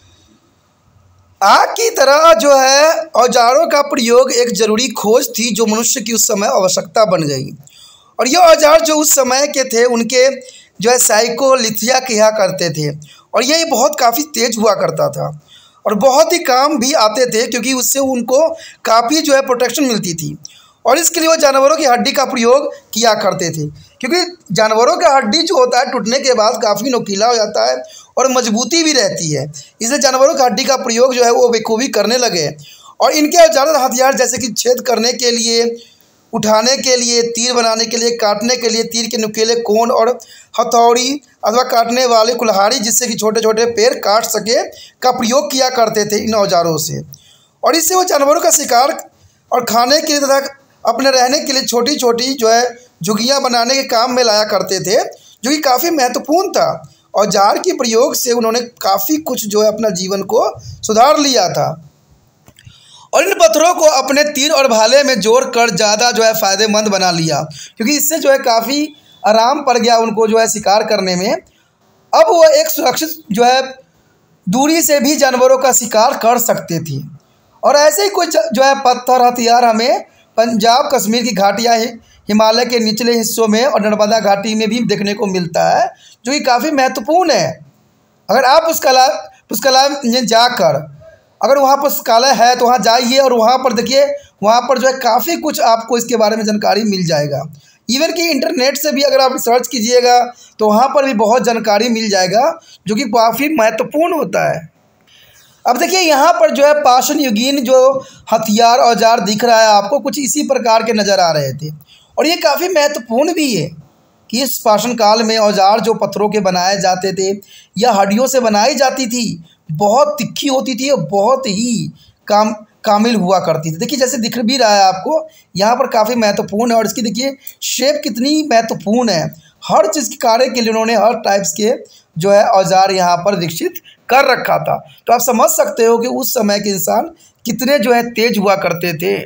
आग की तरह जो है औजारों का प्रयोग एक ज़रूरी खोज थी जो मनुष्य की उस समय आवश्यकता बन गई। और ये औजार जो उस समय के थे उनके जो है साइकोलिथिया किया करते थे और ये बहुत काफ़ी तेज हुआ करता था और बहुत ही काम भी आते थे, क्योंकि उससे उनको काफ़ी जो है प्रोटेक्शन मिलती थी। और इसके लिए वो जानवरों की हड्डी का प्रयोग किया करते थे, क्योंकि जानवरों का हड्डी जो होता है टूटने के बाद काफ़ी नुकीला हो जाता है और मजबूती भी रहती है। इसलिए जानवरों की हड्डी का प्रयोग जो है वो बेखूबी करने लगे और इनके औजार हथियार जैसे कि छेद करने के लिए, उठाने के लिए, तीर बनाने के लिए, काटने के लिए तीर के नुकीले कोन और हथौड़ी अथवा काटने वाले कुल्हाड़ी जिससे कि छोटे छोटे पेड़ काट सके का प्रयोग किया करते थे इन औजारों से। और इससे वो जानवरों का शिकार और खाने के लिए तथा अपने रहने के लिए छोटी छोटी जो है झुग्गियाँ बनाने के काम में लाया करते थे, जो कि काफ़ी महत्वपूर्ण था। औजार के प्रयोग से उन्होंने काफ़ी कुछ जो है अपना जीवन को सुधार लिया था और इन पत्थरों को अपने तीर और भाले में जोड़कर ज़्यादा जो है फ़ायदेमंद बना लिया, क्योंकि इससे जो है काफ़ी आराम पड़ गया उनको जो है शिकार करने में। अब वो एक सुरक्षित जो है दूरी से भी जानवरों का शिकार कर सकते थे। और ऐसे ही कुछ जो है पत्थर हथियार हमें पंजाब कश्मीर की घाटियाँ, हिमालय के निचले हिस्सों में और नर्मदा घाटी में भी देखने को मिलता है, जो कि काफ़ी महत्वपूर्ण है। अगर आप पुष्कला पुष्कला में जाकर अगर वहाँ पुस्तकालय है तो वहाँ जाइए और वहाँ पर देखिए, वहाँ पर जो है काफ़ी कुछ आपको इसके बारे में जानकारी मिल जाएगा। इवन कि इंटरनेट से भी अगर आप सर्च कीजिएगा तो वहाँ पर भी बहुत जानकारी मिल जाएगा, जो कि काफ़ी महत्वपूर्ण होता है। अब देखिए यहाँ पर जो है पाषाण युगीन जो हथियार औजार दिख रहा है आपको, कुछ इसी प्रकार के नज़र आ रहे थे और ये काफ़ी महत्वपूर्ण भी है कि इस पाषाण काल में औजार जो पत्थरों के बनाए जाते थे या हड्डियों से बनाई जाती थी, बहुत तिखी होती थी और बहुत ही काम कामिल हुआ करती थी। देखिए जैसे दिख भी रहा है आपको, यहाँ पर काफ़ी महत्वपूर्ण है और इसकी देखिए शेप कितनी महत्वपूर्ण है। हर चीज़ के कार्य के लिए उन्होंने हर टाइप्स के जो है औजार यहाँ पर विकसित कर रखा था। तो आप समझ सकते हो कि उस समय के इंसान कितने जो है तेज हुआ करते थे।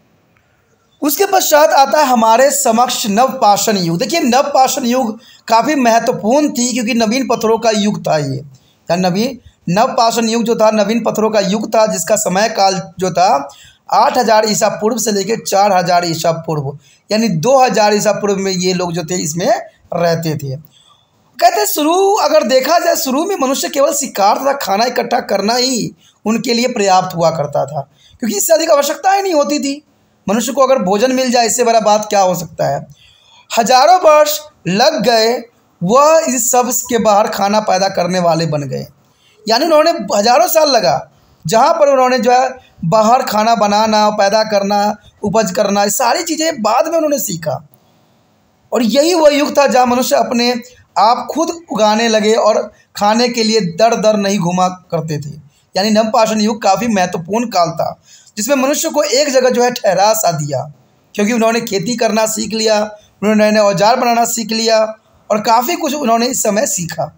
उसके पश्चात आता है हमारे समक्ष नवपाषाण युग। देखिए नवपाषाण युग काफ़ी महत्वपूर्ण थी, क्योंकि नवीन पत्थरों का युग था ये, या नवीन नवपाषाण युग जो था नवीन पत्थरों का युग था, जिसका समय काल जो था आठ हज़ार ईसा पूर्व से लेकर चार हज़ार ईसा पूर्व, यानी दो हज़ार ईसा पूर्व में ये लोग जो थे इसमें रहते थे। कहते हैं शुरू अगर देखा जाए, शुरू में मनुष्य केवल शिकार तथा खाना इकट्ठा करना ही उनके लिए पर्याप्त हुआ करता था, क्योंकि इससे अधिक आवश्यकता ही नहीं होती थी। मनुष्य को अगर भोजन मिल जाए, इससे बड़ा बात क्या हो सकता है। हजारों वर्ष लग गए, वह इस सब के बाहर खाना पैदा करने वाले बन गए। यानी उन्होंने हजारों साल लगा जहाँ पर उन्होंने जो है बाहर खाना बनाना, पैदा करना, उपज करना, ये सारी चीज़ें बाद में उन्होंने सीखा। और यही वह युग था जहाँ मनुष्य अपने आप खुद उगाने लगे और खाने के लिए दर दर नहीं घुमा करते थे। यानी नवपाषाण युग काफ़ी महत्वपूर्ण काल था, जिसमें मनुष्य को एक जगह जो है ठहरा सा दिया, क्योंकि उन्होंने खेती करना सीख लिया, उन्होंने नए नए औजार बनाना सीख लिया और काफ़ी कुछ उन्होंने इस समय सीखा।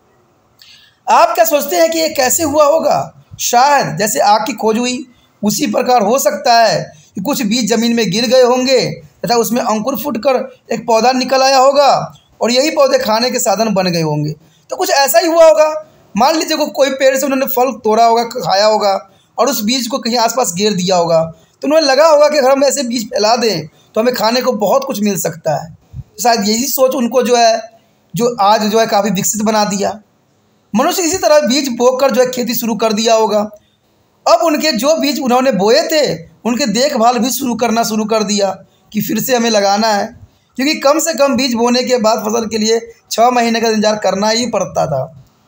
आप क्या सोचते हैं कि ये कैसे हुआ होगा? शायद जैसे आग की खोज हुई उसी प्रकार हो सकता है कि कुछ बीज जमीन में गिर गए होंगे तथा उसमें अंकुर फूटकर एक पौधा निकल आया होगा और यही पौधे खाने के साधन बन गए होंगे। तो कुछ ऐसा ही हुआ होगा। मान लीजिए को कोई पेड़ से उन्होंने फल तोड़ा होगा, खाया होगा और उस बीज को कहीं आसपास गिर दिया होगा, तो उन्हें लगा होगा कि अगर हम ऐसे बीज फैला दें तो हमें खाने को बहुत कुछ मिल सकता है। तो शायद यही सोच उनको जो है जो आज जो है काफ़ी विकसित बना दिया। मनुष्य इसी तरह बीज बोकर जो है खेती शुरू कर दिया होगा। अब उनके जो बीज उन्होंने बोए थे उनके देखभाल भी शुरू करना शुरू कर दिया कि फिर से हमें लगाना है, क्योंकि कम से कम बीज बोने के बाद फसल के लिए छः महीने का इंतजार करना ही पड़ता था।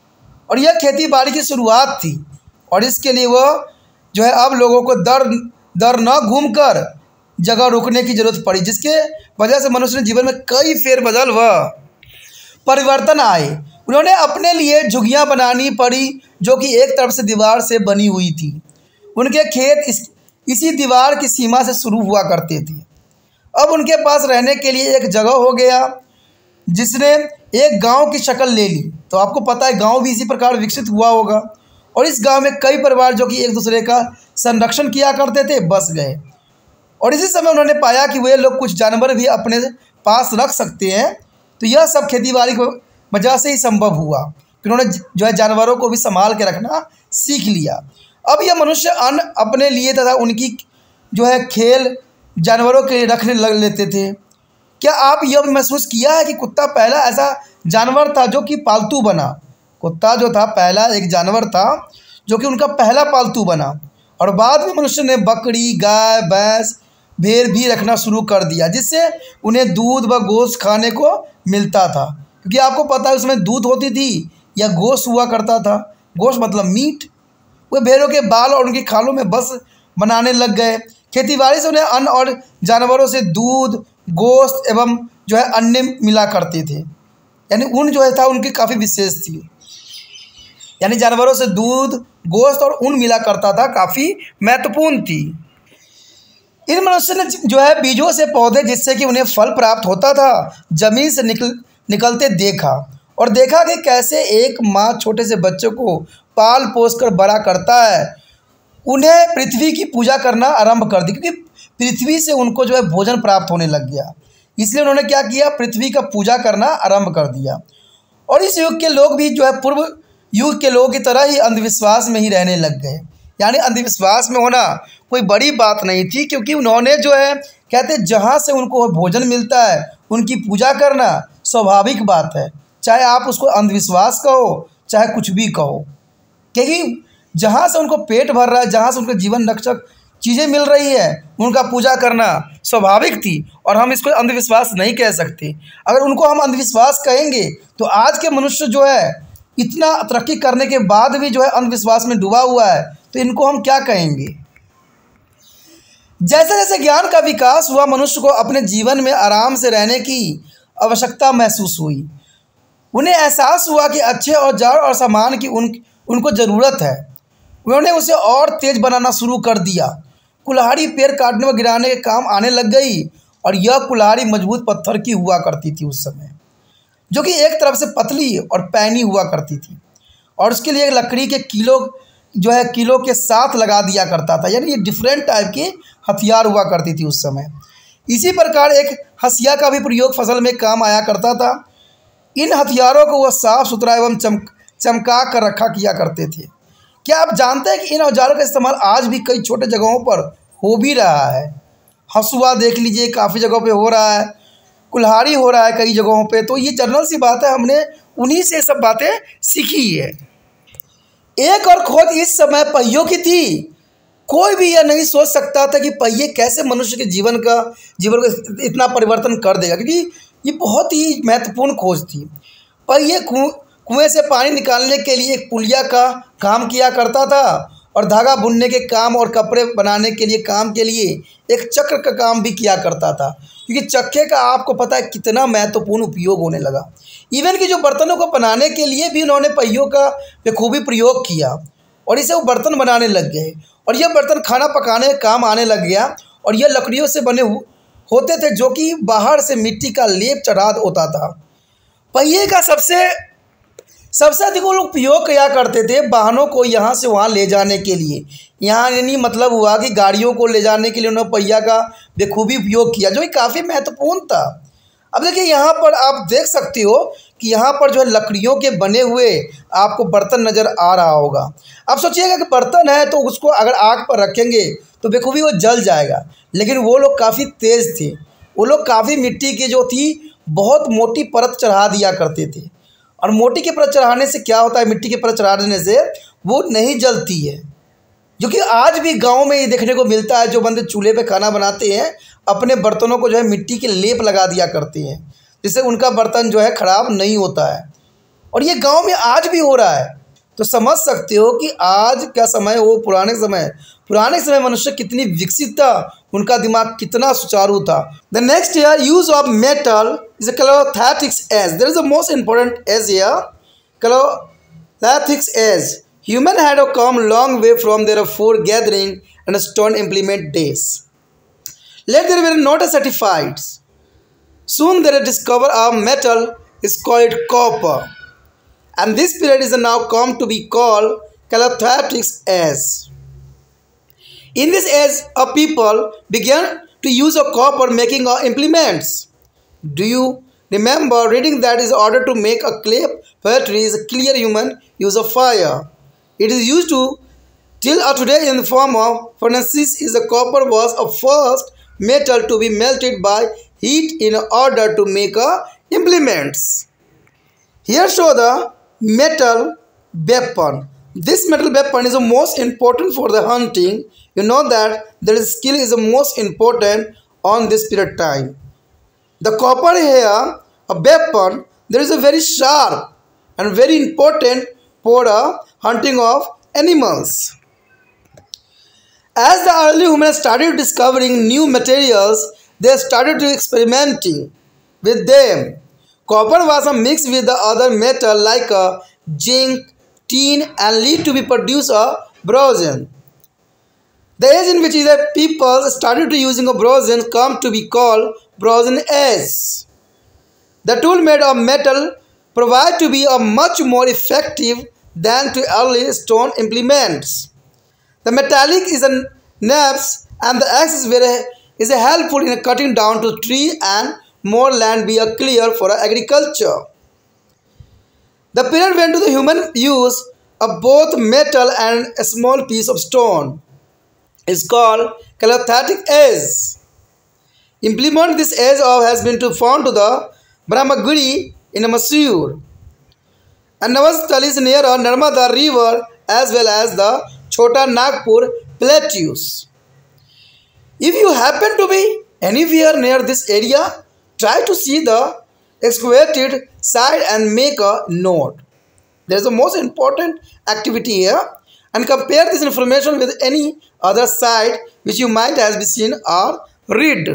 और यह खेती बाड़ी की शुरुआत थी। और इसके लिए वह जो है अब लोगों को दर दर न घूमकर जगह रुकने की जरूरत पड़ी, जिसके वजह से मनुष्य ने जीवन में कई फेरबदल व परिवर्तन आए। उन्होंने अपने लिए झुग्गियां बनानी पड़ी जो कि एक तरफ से दीवार से बनी हुई थी। उनके खेत इस इसी दीवार की सीमा से शुरू हुआ करते थे। अब उनके पास रहने के लिए एक जगह हो गया जिसने एक गांव की शक्ल ले ली। तो आपको पता है गांव भी इसी प्रकार विकसित हुआ होगा। और इस गांव में कई परिवार जो कि एक दूसरे का संरक्षण किया करते थे बस गए। और इसी समय उन्होंने पाया कि वे लोग कुछ जानवर भी अपने पास रख सकते हैं। तो यह सब खेतीबाड़ी की वजह से ही संभव हुआ। फिर उन्होंने जो है जानवरों को भी संभाल के रखना सीख लिया। अब यह मनुष्य अन्न अपने लिए तथा उनकी जो है खेल जानवरों के लिए रखने लग लेते थे। क्या आप यह भी महसूस किया है कि कुत्ता पहला ऐसा जानवर था जो कि पालतू बना? कुत्ता जो था पहला एक जानवर था जो कि उनका पहला पालतू बना। और बाद में मनुष्य ने बकरी, गाय, भैंस, भेड़ भी रखना शुरू कर दिया, जिससे उन्हें दूध व गोश्त खाने को मिलता था। क्योंकि आपको पता है उसमें दूध होती थी या गोश्त हुआ करता था। गोश्त मतलब मीट। वे भेड़ों के बाल और उनकी खालों में बस बनाने लग गए। खेतीबाड़ी से उन्हें अन्न और जानवरों से दूध, गोश्त एवं जो है अन्य मिला करते थे। यानी ऊन जो है था उनकी काफ़ी विशेष थी। यानी जानवरों से दूध, गोश्त और ऊन मिला करता था, काफ़ी महत्वपूर्ण थी। इन मनुष्य ने जो है बीजों से पौधे जिससे कि उन्हें फल प्राप्त होता था जमीन से निकल निकलते देखा। और देखा कि कैसे एक माँ छोटे से बच्चों को पाल पोस कर बड़ा करता है। उन्हें पृथ्वी की पूजा करना आरंभ कर दी, क्योंकि पृथ्वी से उनको जो है भोजन प्राप्त होने लग गया। इसलिए उन्होंने क्या किया, पृथ्वी का पूजा करना आरंभ कर दिया। और इस युग के लोग भी जो है पूर्व युग के लोगों की तरह ही अंधविश्वास में ही रहने लग गए। यानी अंधविश्वास में होना कोई बड़ी बात नहीं थी, क्योंकि उन्होंने जो है कहते जहाँ से उनको भोजन मिलता है उनकी पूजा करना स्वाभाविक बात है। चाहे आप उसको अंधविश्वास कहो चाहे कुछ भी कहो, क्योंकि जहाँ से उनको पेट भर रहा है, जहाँ से उनको जीवन रक्षक चीज़ें मिल रही है, उनका पूजा करना स्वाभाविक थी। और हम इसको अंधविश्वास नहीं कह सकते। अगर उनको हम अंधविश्वास कहेंगे तो आज के मनुष्य जो है इतना तरक्की करने के बाद भी जो है अंधविश्वास में डूबा हुआ है, तो इनको हम क्या कहेंगे। जैसे जैसे ज्ञान का विकास हुआ मनुष्य को अपने जीवन में आराम से रहने की आवश्यकता महसूस हुई। उन्हें एहसास हुआ कि अच्छे औजार और सामान की उन उनको ज़रूरत है। उन्होंने उसे और तेज़ बनाना शुरू कर दिया। कुल्हाड़ी पेड़ काटने व गिराने के काम आने लग गई। और यह कुल्हाड़ी मजबूत पत्थर की हुआ करती थी उस समय, जो कि एक तरफ से पतली और पैनी हुआ करती थी। और उसके लिए लकड़ी के किलो जो है किलो के साथ लगा दिया करता था। यानी ये डिफरेंट टाइप के हथियार हुआ करती थी उस समय। इसी प्रकार एक हंसिया का भी प्रयोग फसल में काम आया करता था। इन हथियारों को वह साफ़ सुथरा एवं चमक चमका कर रखा किया करते थे। क्या आप जानते हैं कि इन औजारों का इस्तेमाल आज भी कई छोटे जगहों पर हो भी रहा है। हंसुआ देख लीजिए, काफ़ी जगहों पे हो रहा है। कुल्हाड़ी हो रहा है कई जगहों पे। तो ये जनरल सी बात है, हमने उन्हीं से सब बातें सीखी है। एक और खोज इस समय पहियों की थी। कोई भी यह नहीं सोच सकता था कि पहिए कैसे मनुष्य के जीवन का जीवन को इतना परिवर्तन कर देगा, क्योंकि ये बहुत ही महत्वपूर्ण खोज थी। पहिए कुएं कुएं से पानी निकालने के लिए एक पुलिया का काम किया करता था। और धागा बुनने के काम और कपड़े बनाने के लिए काम के लिए एक चक्र का काम भी किया करता था, क्योंकि चक्के का आपको पता है कितना महत्वपूर्ण उपयोग होने लगा। इवन कि जो बर्तनों को बनाने के लिए भी उन्होंने पहियों का बखूबी प्रयोग किया और इसे वो बर्तन बनाने लग गए। और यह बर्तन खाना पकाने का काम आने लग गया। और यह लकड़ियों से बने होते थे, जो कि बाहर से मिट्टी का लेप चढ़ा होता था। पहिए का सबसे सबसे अधिक वो लोग उपयोग किया करते थे वाहनों को यहाँ से वहाँ ले जाने के लिए। यहाँ यानी मतलब हुआ कि गाड़ियों को ले जाने के लिए उन्होंने पहिया का बेखूबी उपयोग किया, जो कि काफ़ी महत्वपूर्ण था। अब देखिए यहाँ पर आप देख सकते हो कि यहाँ पर जो है लकड़ियों के बने हुए आपको बर्तन नज़र आ रहा होगा। अब सोचिएगा कि बर्तन है तो उसको अगर आग पर रखेंगे तो बेखूबी वो जल जाएगा, लेकिन वो लोग काफ़ी तेज़ थे। वो लोग काफ़ी मिट्टी की जो थी बहुत मोटी परत चढ़ा दिया करते थे। और मोटी की परत चढ़ाने से क्या होता है, मिट्टी की परत चढ़ा देने से वो नहीं जलती है, जो कि आज भी गांव में ये देखने को मिलता है। जो बंदे चूल्हे पे खाना बनाते हैं अपने बर्तनों को जो है मिट्टी के लेप लगा दिया करते हैं, जिससे उनका बर्तन जो है ख़राब नहीं होता है। और ये गांव में आज भी हो रहा है। तो समझ सकते हो कि आज क्या समय वो पुराने समय पुराने समय मनुष्य कितनी विकसित था, उनका दिमाग कितना सुचारू था। The next year use of metal is a chalcolithic age. There is the most important age here, chalcolithic age. Human had come long way from their food gathering and stone implement days. Later they were not certified. Soon they discover a metal is called copper, and this period is now come to be called Calothatics age. In this age, a people began to use a copper making a implements. Do you remember reading that is order to make a clay pottery is a clear human use of fire. It is used to till today in the form of furnaces. Is the copper was a first metal to be melted by heat in order to make a implements. Here show the metal weapon. This metal weapon is the most important for the hunting. You know that there is skill is the most important on this period time. The copper here, a weapon, there is a very sharp and very important for the hunting of animals. As the early humans started discovering new materials, they started to experimenting with them. Copper was a mix with the other metal like a zinc, tin, and lead to be produce a bronze. The age in which the people started to using a bronze come to be called Bronze Age. The tool made of metal proved to be a much more effective than to early stone implements. The metallic is a naps and the axe is very is a helpful in cutting down to tree and more land be a clear for agriculture. The period when to the human use of both metal and a small piece of stone is called Calothaic age. Implement this age of has been to found to the Brahmagiri in Mysore. And Navastali is near a Narmada river as well as the Chota Nagpur plateaus. If you happen to be anywhere near this area, try to see the excavated site and make a note. There is the most important activity here, and compare this information with any other site which you might have seen or read.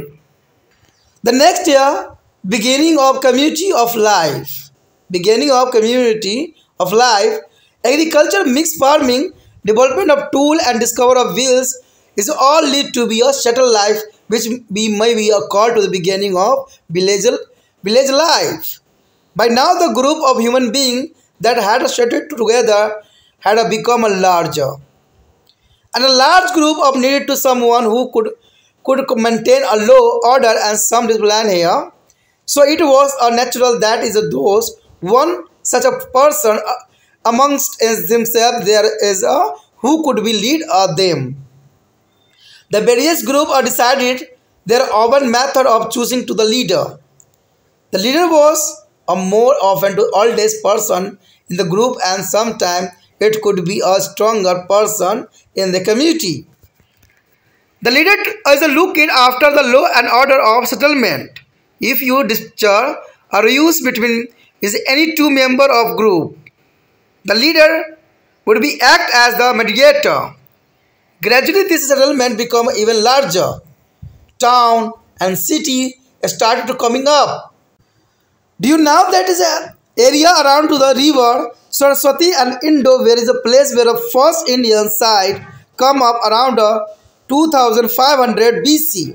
The next year, beginning of community of life. Beginning of community of life, agriculture, mixed farming, development of tool and discover of wheels is all lead to be a shuttle life, which we may be a call to the beginning of village, village life. By now the group of human beings that had settled together had become a larger. And a large group of needed to someone who could, could maintain a law, order and some discipline here. So it was a natural that is a those one such a person amongst themselves there is a who could be lead uh, them. The various group are decided their own method of choosing to the leader. The leader was a more often to oldest person in the group and sometimes it could be a stronger person in the community. The leader is a looked after the law and order of settlement. If you discharge or use between is any two member of group, the leader would be act as the mediator. Gradually this settlement become even larger. Town and city started to coming up. Do you know that is an area around to the river Saraswati and Indo where is a place where the first Indian site come up around uh, two thousand five hundred B C.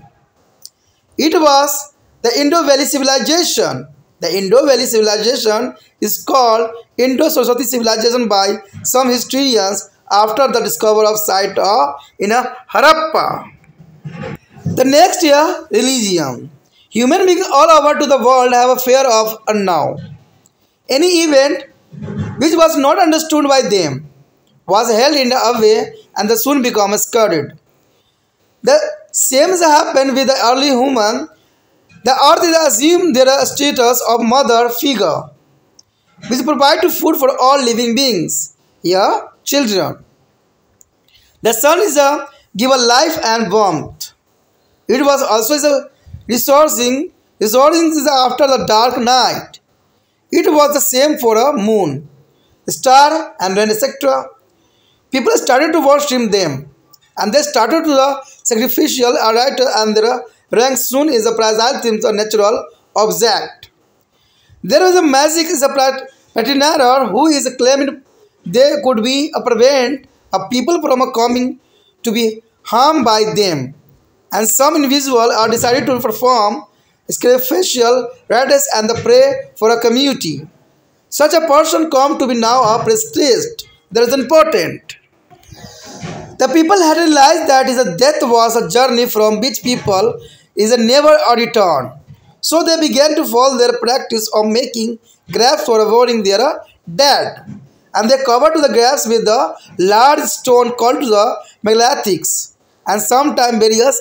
It was the Indo Valley civilization. The Indo Valley civilization is called Indo-Saraswati civilization by some historians after the discovery of site uh, in a Harappa. The next year, religion. Human beings all over to the world have a fear of unknown. Any event which was not understood by them was held in a way and the soon become scared. The same has happened with the early human. The earth is assumed their status of mother figure, which provide food for all living beings, yeah, children. The sun is a giver life and warmth. It was also a resourcing, resourcing is after the dark night. It was the same for a moon. star, and rain, et cetera. People started to worship them, and they started to the sacrificial writer, and their rank soon is a fragile thing, a natural object. There was a magic is a patinara who is claiming they could be a prevent a people from a coming to be harmed by them, and some individual are decided to perform sacrificial rites and the pray for a community. Such a person come to be now a priest. That is important. The people had realized that his death was a journey from which people is a never a return. So they began to follow their practice of making graves for avoiding their dead. And they covered the graves with a large stone called the megalithics, and sometimes various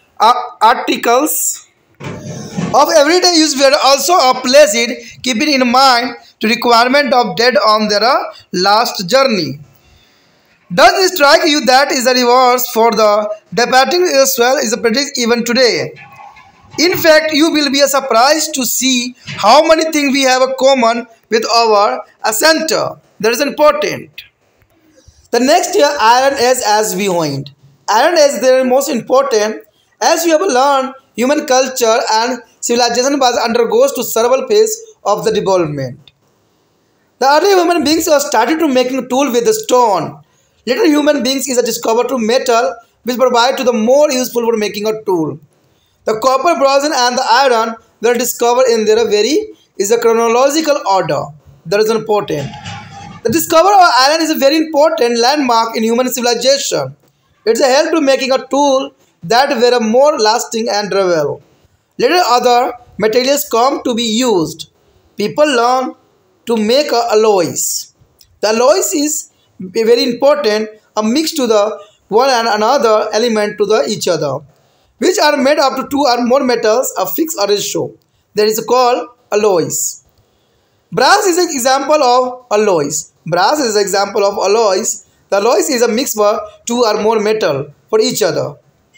articles of everyday use were also placed, keeping in mind the requirement of dead on their last journey. Does it strike you that is a reverse for the departing as well is a practice even today? In fact, you will be surprised to see how many things we have in common with our center. That is important. The next year, Iron Age as we went. Iron Age is the most important as we have learned human culture and civilization was undergoes to several phases of the development. The early human beings were started to making a tool with the stone. Later human beings is discovered to metal which provide to the more useful for making a tool. The copper, bronze and the iron were discovered in their very is a chronological order. That is important. The discovery of iron is a very important landmark in human civilization. It's a help to making a tool that were more lasting and durable. Later other materials come to be used. People learn to make alloys. The alloys is very important, a mix to the one and another element to the each other, which are made up to two or more metals a fixed ratio. That is called alloys. Brass is an example of alloys. Brass is an example of alloys. The alloys is a mix of two or more metal for each other.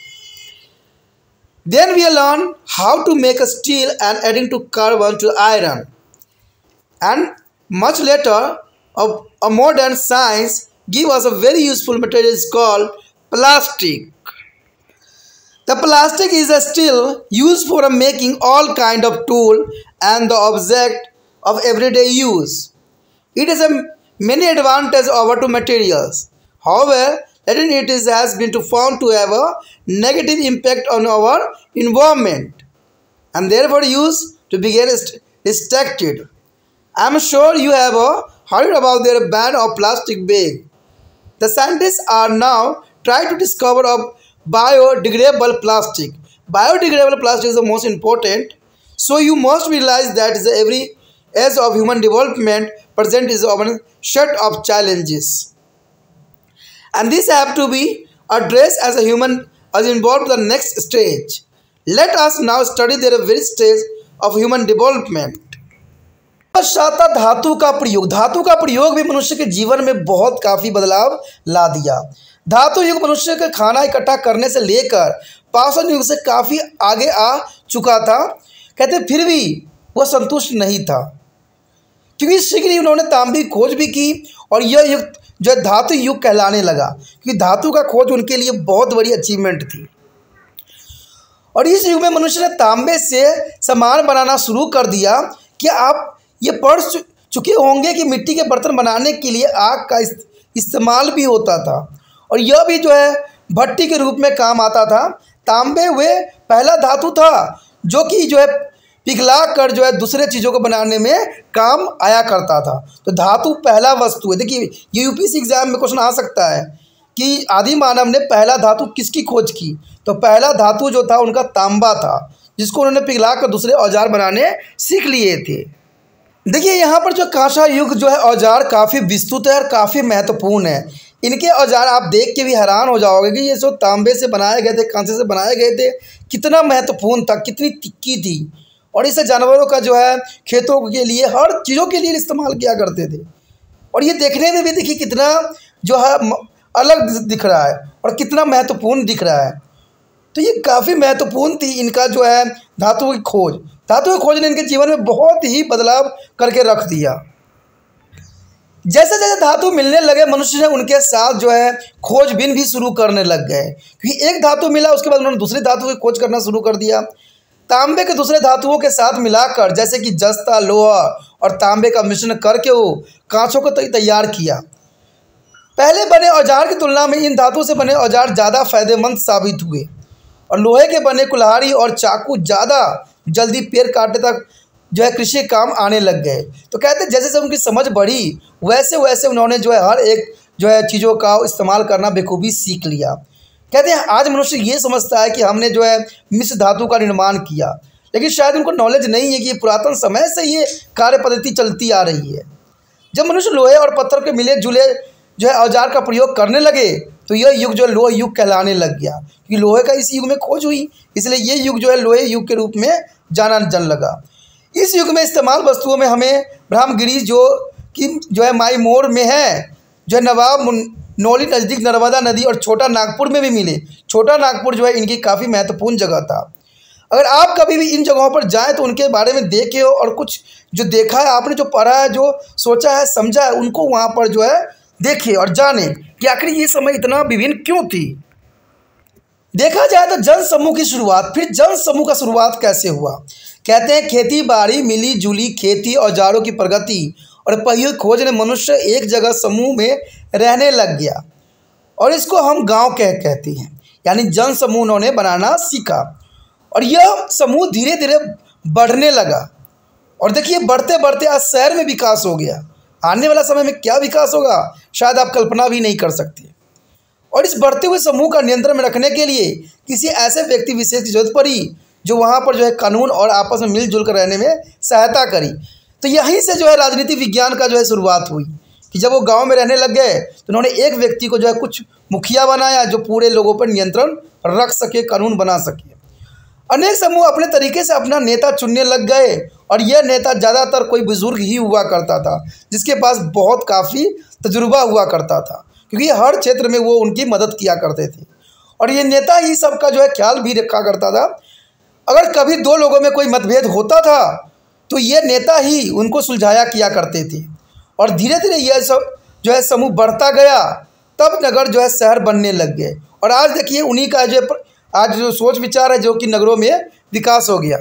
Then we learn how to make a steel and adding to carbon to iron. And much later, a, a modern science give us a very useful material called plastic. The plastic is a still used for making all kind of tool and the object of everyday use. It has a many advantages over to materials. However, letting it is has been to found to have a negative impact on our environment and therefore used to begin restricted. I am sure you have uh, heard about their ban of plastic bag. The scientists are now trying to discover a biodegradable plastic. Biodegradable plastic is the most important. So you must realize that is every age of human development present is a set of challenges. And these have to be addressed as a human as involved the next stage. Let us now study the very stage of human development. धातु का प्रयोग धातु का प्रयोग भी मनुष्य के जीवन में बहुत काफी बदलाव ला दिया। धातु युग मनुष्य के खाना इकट्ठा करने से लेकर पाषाण युग से काफी आगे आ चुका था। कहते फिर भी वह संतुष्ट नहीं था, क्योंकि शीघ्र ही उन्होंने तांबे की खोज भी की और यह युग जो धातु युग कहलाने लगा, क्योंकि धातु का खोज उनके लिए बहुत बड़ी अचीवमेंट थी। और इस युग में मनुष्य ने तांबे से सामान बनाना शुरू कर दिया। क्या आप ये पढ़ चुके होंगे कि मिट्टी के बर्तन बनाने के लिए आग का इस्तेमाल भी होता था और यह भी जो है भट्टी के रूप में काम आता था। तांबे वे पहला धातु था जो कि जो है पिघला कर जो है दूसरे चीज़ों को बनाने में काम आया करता था। तो धातु पहला वस्तु है। देखिए ये यूपीएससी एग्जाम में क्वेश्चन आ सकता है कि आदि मानव ने पहला धातु किसकी खोज की, तो पहला धातु जो था उनका तांबा था, जिसको उन्होंने पिघला कर दूसरे औजार बनाने सीख लिए थे। देखिए यहाँ पर जो कांसा युग जो है औजार काफ़ी विस्तृत है और काफ़ी महत्वपूर्ण है। इनके औजार आप देख के भी हैरान हो जाओगे कि ये जो तांबे से बनाए गए थे, कांसे से बनाए गए थे, कितना महत्वपूर्ण था, कितनी तिक्की थी। और इसे जानवरों का जो है खेतों के लिए हर चीज़ों के लिए इस्तेमाल किया करते थे। और ये देखने में भी देखिए कितना जो है अलग दिख रहा है और कितना महत्वपूर्ण दिख रहा है। तो ये काफ़ी महत्वपूर्ण थी इनका जो है धातु की खोज। धातु की खोज ने इनके जीवन में बहुत ही बदलाव करके रख दिया। जैसे जैसे धातु मिलने लगे मनुष्य ने उनके साथ जो है खोजबीन भी शुरू करने लग गए, क्योंकि एक धातु मिला उसके बाद उन्होंने दूसरी धातु की खोज करना शुरू कर दिया। तांबे के दूसरे धातुओं के साथ मिलाकर, जैसे कि जस्ता, लोहा और तांबे का मिश्रण करके वो कांचों को तैयार किया। पहले बने औजार की तुलना में इन धातुओं से बने औजार ज़्यादा फायदेमंद साबित हुए और लोहे के बने कुल्हाड़ी और चाकू ज़्यादा जल्दी पेड़ काटने तक जो है कृषि काम आने लग गए। तो कहते हैं जैसे जैसे उनकी समझ बढ़ी वैसे वैसे उन्होंने जो है हर एक जो है चीज़ों का इस्तेमाल करना बेखूबी सीख लिया। कहते हैं आज मनुष्य ये समझता है कि हमने जो है मिश्र धातु का निर्माण किया, लेकिन शायद उनको नॉलेज नहीं है कि पुरातन समय से ये कार्य पद्धति चलती आ रही है। जब मनुष्य लोहे और पत्थर के मिले जुले जो है औजार का प्रयोग करने लगे तो यह युग जो है लोह युग कहलाने लग गया, क्योंकि लोहे का इस युग में खोज हुई, इसलिए ये युग जो है लोहे युग के रूप में जाना जन लगा। इस युग में इस्तेमाल वस्तुओं में हमें ब्रह्मगिरी जो कि जो है माई मोर में है, जो है नवाब नौली नज़दीक नर्मदा नदी और छोटा नागपुर में भी मिले। छोटा नागपुर जो है इनकी काफ़ी महत्वपूर्ण जगह था। अगर आप कभी भी इन जगहों पर जाएं तो उनके बारे में देखें और कुछ जो देखा है आपने, जो पढ़ा है, जो सोचा है, समझा है, उनको वहाँ पर जो है देखिए और जाने कि आखिर ये समय इतना विभिन्न क्यों थी। देखा जाए तो जन समूह की शुरुआत, फिर जन समूह का शुरुआत कैसे हुआ। कहते हैं खेती बाड़ी, मिली जुली खेती, औजारों की प्रगति और पहियों की खोज ने मनुष्य एक जगह समूह में रहने लग गया और इसको हम गांव कह कहते हैं, यानी जन समूह उन्होंने बनाना सीखा और यह समूह धीरे धीरे बढ़ने लगा। और देखिए बढ़ते बढ़ते आज शहर में विकास हो गया। आने वाला समय में क्या विकास होगा शायद आप कल्पना भी नहीं कर सकते। और इस बढ़ते हुए समूह का नियंत्रण में रखने के लिए किसी ऐसे व्यक्ति विशेष की जरूरत पड़ी जो वहाँ पर जो है कानून और आपस में मिलजुल कर रहने में सहायता करी। तो यहीं से जो है राजनीति विज्ञान का जो है शुरुआत हुई कि जब वो गांव में रहने लग गए तो उन्होंने एक व्यक्ति को जो है कुछ मुखिया बनाया जो पूरे लोगों पर नियंत्रण रख सके, कानून बना सके। अनेक समूह अपने तरीके से अपना नेता चुनने लग गए और यह नेता ज़्यादातर कोई बुजुर्ग ही हुआ करता था जिसके पास बहुत काफ़ी तजुर्बा हुआ करता था, क्योंकि हर क्षेत्र में वो उनकी मदद किया करते थे और ये नेता ही सबका जो है ख्याल भी रखा करता था। अगर कभी दो लोगों में कोई मतभेद होता था तो ये नेता ही उनको सुलझाया किया करते थे और धीरे धीरे यह सब जो है समूह बढ़ता गया, तब नगर जो है शहर बनने लग गए। और आज देखिए उन्हीं का जो आज जो सोच विचार है जो कि नगरों में विकास हो गया।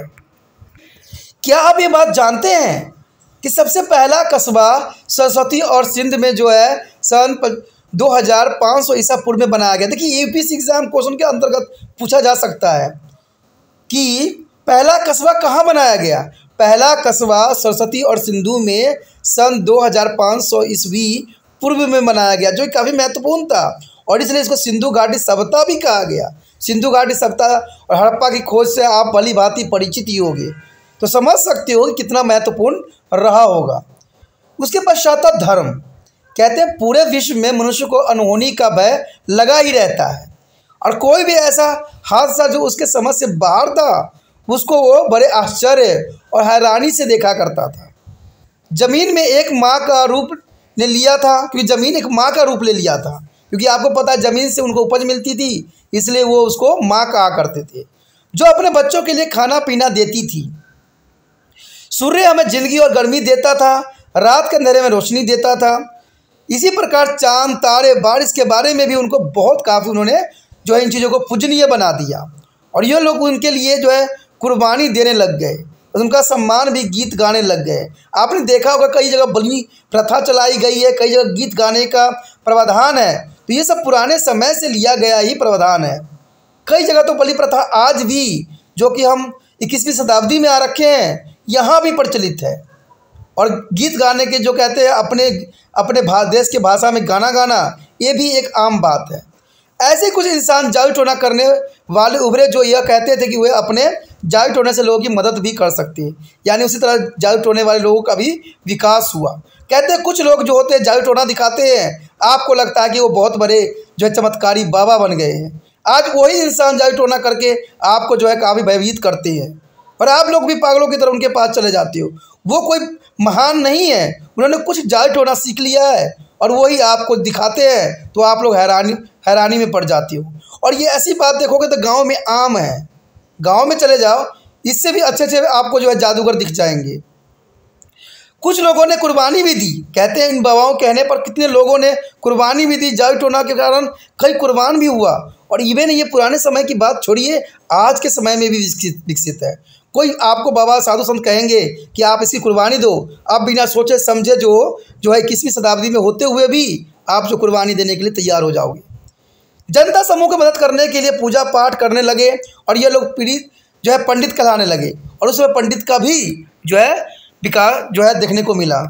क्या आप ये बात जानते हैं कि सबसे पहला कस्बा सरस्वती और सिंध में जो है सन दो हज़ार पाँच सौ ईसा पूर्व में बनाया गया। देखिए यूपीएससी एग्जाम क्वेश्चन के अंतर्गत पूछा जा सकता है कि पहला कस्बा कहाँ बनाया गया। पहला कस्बा सरस्वती और सिंधु में सन दो हज़ार पाँच सौ ईस्वी पूर्व में बनाया गया, जो काफ़ी महत्वपूर्ण था और इसलिए इसको सिंधु घाटी सभ्यता भी कहा गया। सिंधु घाटी सभ्यता और हड़प्पा की खोज से आप भली भांति परिचित ही होंगे, तो समझ सकते हो कि कितना महत्वपूर्ण रहा होगा। उसके पश्चात धर्म। कहते हैं पूरे विश्व में मनुष्य को अनहोनी का भय लगा ही रहता है और कोई भी ऐसा हादसा जो उसके समझ से बाहर था उसको वो बड़े आश्चर्य और हैरानी से देखा करता था। जमीन में एक माँ का रूप ने लिया था, क्योंकि ज़मीन एक माँ का रूप ले लिया था, क्योंकि आपको पता है ज़मीन से उनको उपज मिलती थी, इसलिए वो उसको माँ कहा करते थे, जो अपने बच्चों के लिए खाना पीना देती थी। सूर्य हमें जिंदगी और गर्मी देता था, रात के अंधेरे में रोशनी देता था। इसी प्रकार चांद, तारे, बारिश के बारे में भी उनको बहुत काफ़ी उन्होंने जो है इन चीज़ों को पूजनीय बना दिया और ये लोग उनके लिए जो है कुर्बानी देने लग गए, उनका सम्मान भी गीत गाने लग गए। आपने देखा होगा कई जगह बलि प्रथा चलाई गई है, कई जगह गीत गाने का प्रावधान है, तो ये सब पुराने समय से लिया गया ही प्रावधान है। कई जगह तो बलि प्रथा आज भी जो कि हम इक्कीसवीं शताब्दी में आ रखे हैं यहाँ भी प्रचलित है। और गीत गाने के जो कहते हैं अपने अपने देश के भाषा में गाना गाना, ये भी एक आम बात है। ऐसे कुछ इंसान जादू टोना करने वाले उभरे जो यह कहते थे कि वे अपने जादू टोने से लोगों की मदद भी कर सकते हैं, यानी उसी तरह जादू टोने वाले लोगों का भी विकास हुआ। कहते हैं कुछ लोग जो होते हैं जादू टोना दिखाते हैं, आपको लगता है कि वो बहुत बड़े जो है चमत्कारी बाबा बन गए हैं। आज वही इंसान जादू टोना करके आपको जो है काफ़ी भयभीत करते हैं और आप लोग भी पागलों की तरह उनके पास चले जाते हो। वो कोई महान नहीं है, उन्होंने कुछ जादू टोना सीख लिया है और वही आपको दिखाते हैं, तो आप लोग हैरानी हैरानी में पड़ जाती हो। और ये ऐसी बात देखोगे तो गांव में आम है, गांव में चले जाओ, इससे भी अच्छे अच्छे आपको जो है जादूगर दिख जाएंगे। कुछ लोगों ने कुर्बानी भी दी। कहते हैं इन बाबाओं कहने पर कितने लोगों ने कुर्बानी भी दी, जाल टोना के कारण कई कुर्बान भी हुआ। और इवन ये पुराने समय की बात छोड़िए, आज के समय में भी विकसित विकसित है। कोई आपको बाबा साधु संत कहेंगे कि आप इसकी कुर्बानी दो, आप बिना सोचे समझे जो जो है इक्कीसवीं शताब्दी में होते हुए भी आप जो कुर्बानी देने के लिए तैयार हो जाओगे। जनता समूह की मदद करने के लिए पूजा पाठ करने लगे और ये लोग पीड़ित जो है पंडित कहलाने लगे। और उसमें पंडित का भी जो है विकास जो है देखने को मिला।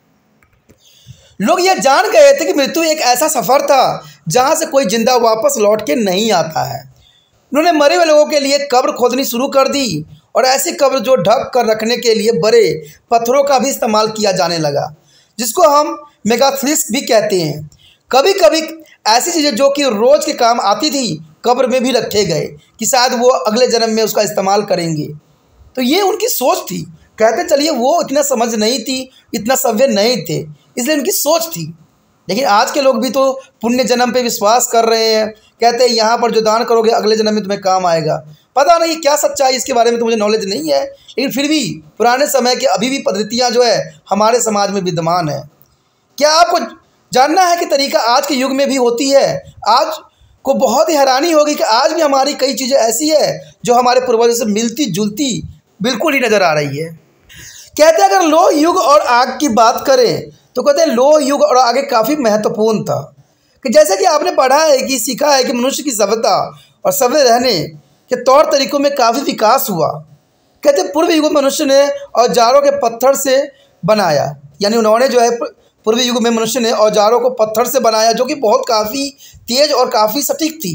लोग यह जान गए थे कि मृत्यु एक ऐसा सफ़र था जहां से कोई जिंदा वापस लौट के नहीं आता है। उन्होंने मरे हुए लोगों के लिए कब्र खोदनी शुरू कर दी और ऐसी कब्र जो ढक कर रखने के लिए बड़े पत्थरों का भी इस्तेमाल किया जाने लगा, जिसको हम मेगाथलिस्क भी कहते हैं। कभी कभी ऐसी चीज़ें जो कि रोज़ के काम आती थी कब्र में भी रखे गए कि शायद वो अगले जन्म में उसका इस्तेमाल करेंगे। तो ये उनकी सोच थी। कहते चलिए वो इतना समझ नहीं थी, इतना सभ्य नहीं थे, इसलिए उनकी सोच थी। लेकिन आज के लोग भी तो पुण्य जन्म पे विश्वास कर रहे हैं। कहते हैं यहाँ पर जो दान करोगे अगले जन्म में तुम्हें काम आएगा। पता नहीं क्या सच्चाई इसके बारे में तो मुझे नॉलेज नहीं है, लेकिन फिर भी पुराने समय की अभी भी पद्धतियाँ जो है हमारे समाज में विद्यमान है। क्या आपको जानना है कि तरीका आज के युग में भी होती है? आज को बहुत ही हैरानी होगी कि आज भी हमारी कई चीज़ें ऐसी है जो हमारे पूर्वजों से मिलती जुलती बिल्कुल ही नज़र आ रही है। कहते हैं अगर लोह युग और आग की बात करें तो कहते हैं लोह युग और आगे काफ़ी महत्वपूर्ण था। कि जैसे कि आपने पढ़ा है कि सीखा है कि मनुष्य की सभ्यता और सभ्य रहने के तौर तरीकों में काफ़ी विकास हुआ। कहते हैं पूर्व युग में मनुष्य ने औजारों के पत्थर से बनाया, यानी उन्होंने जो है पूर्व युग में मनुष्य ने औजारों को पत्थर से बनाया जो कि बहुत काफ़ी तेज और काफ़ी सटीक थी।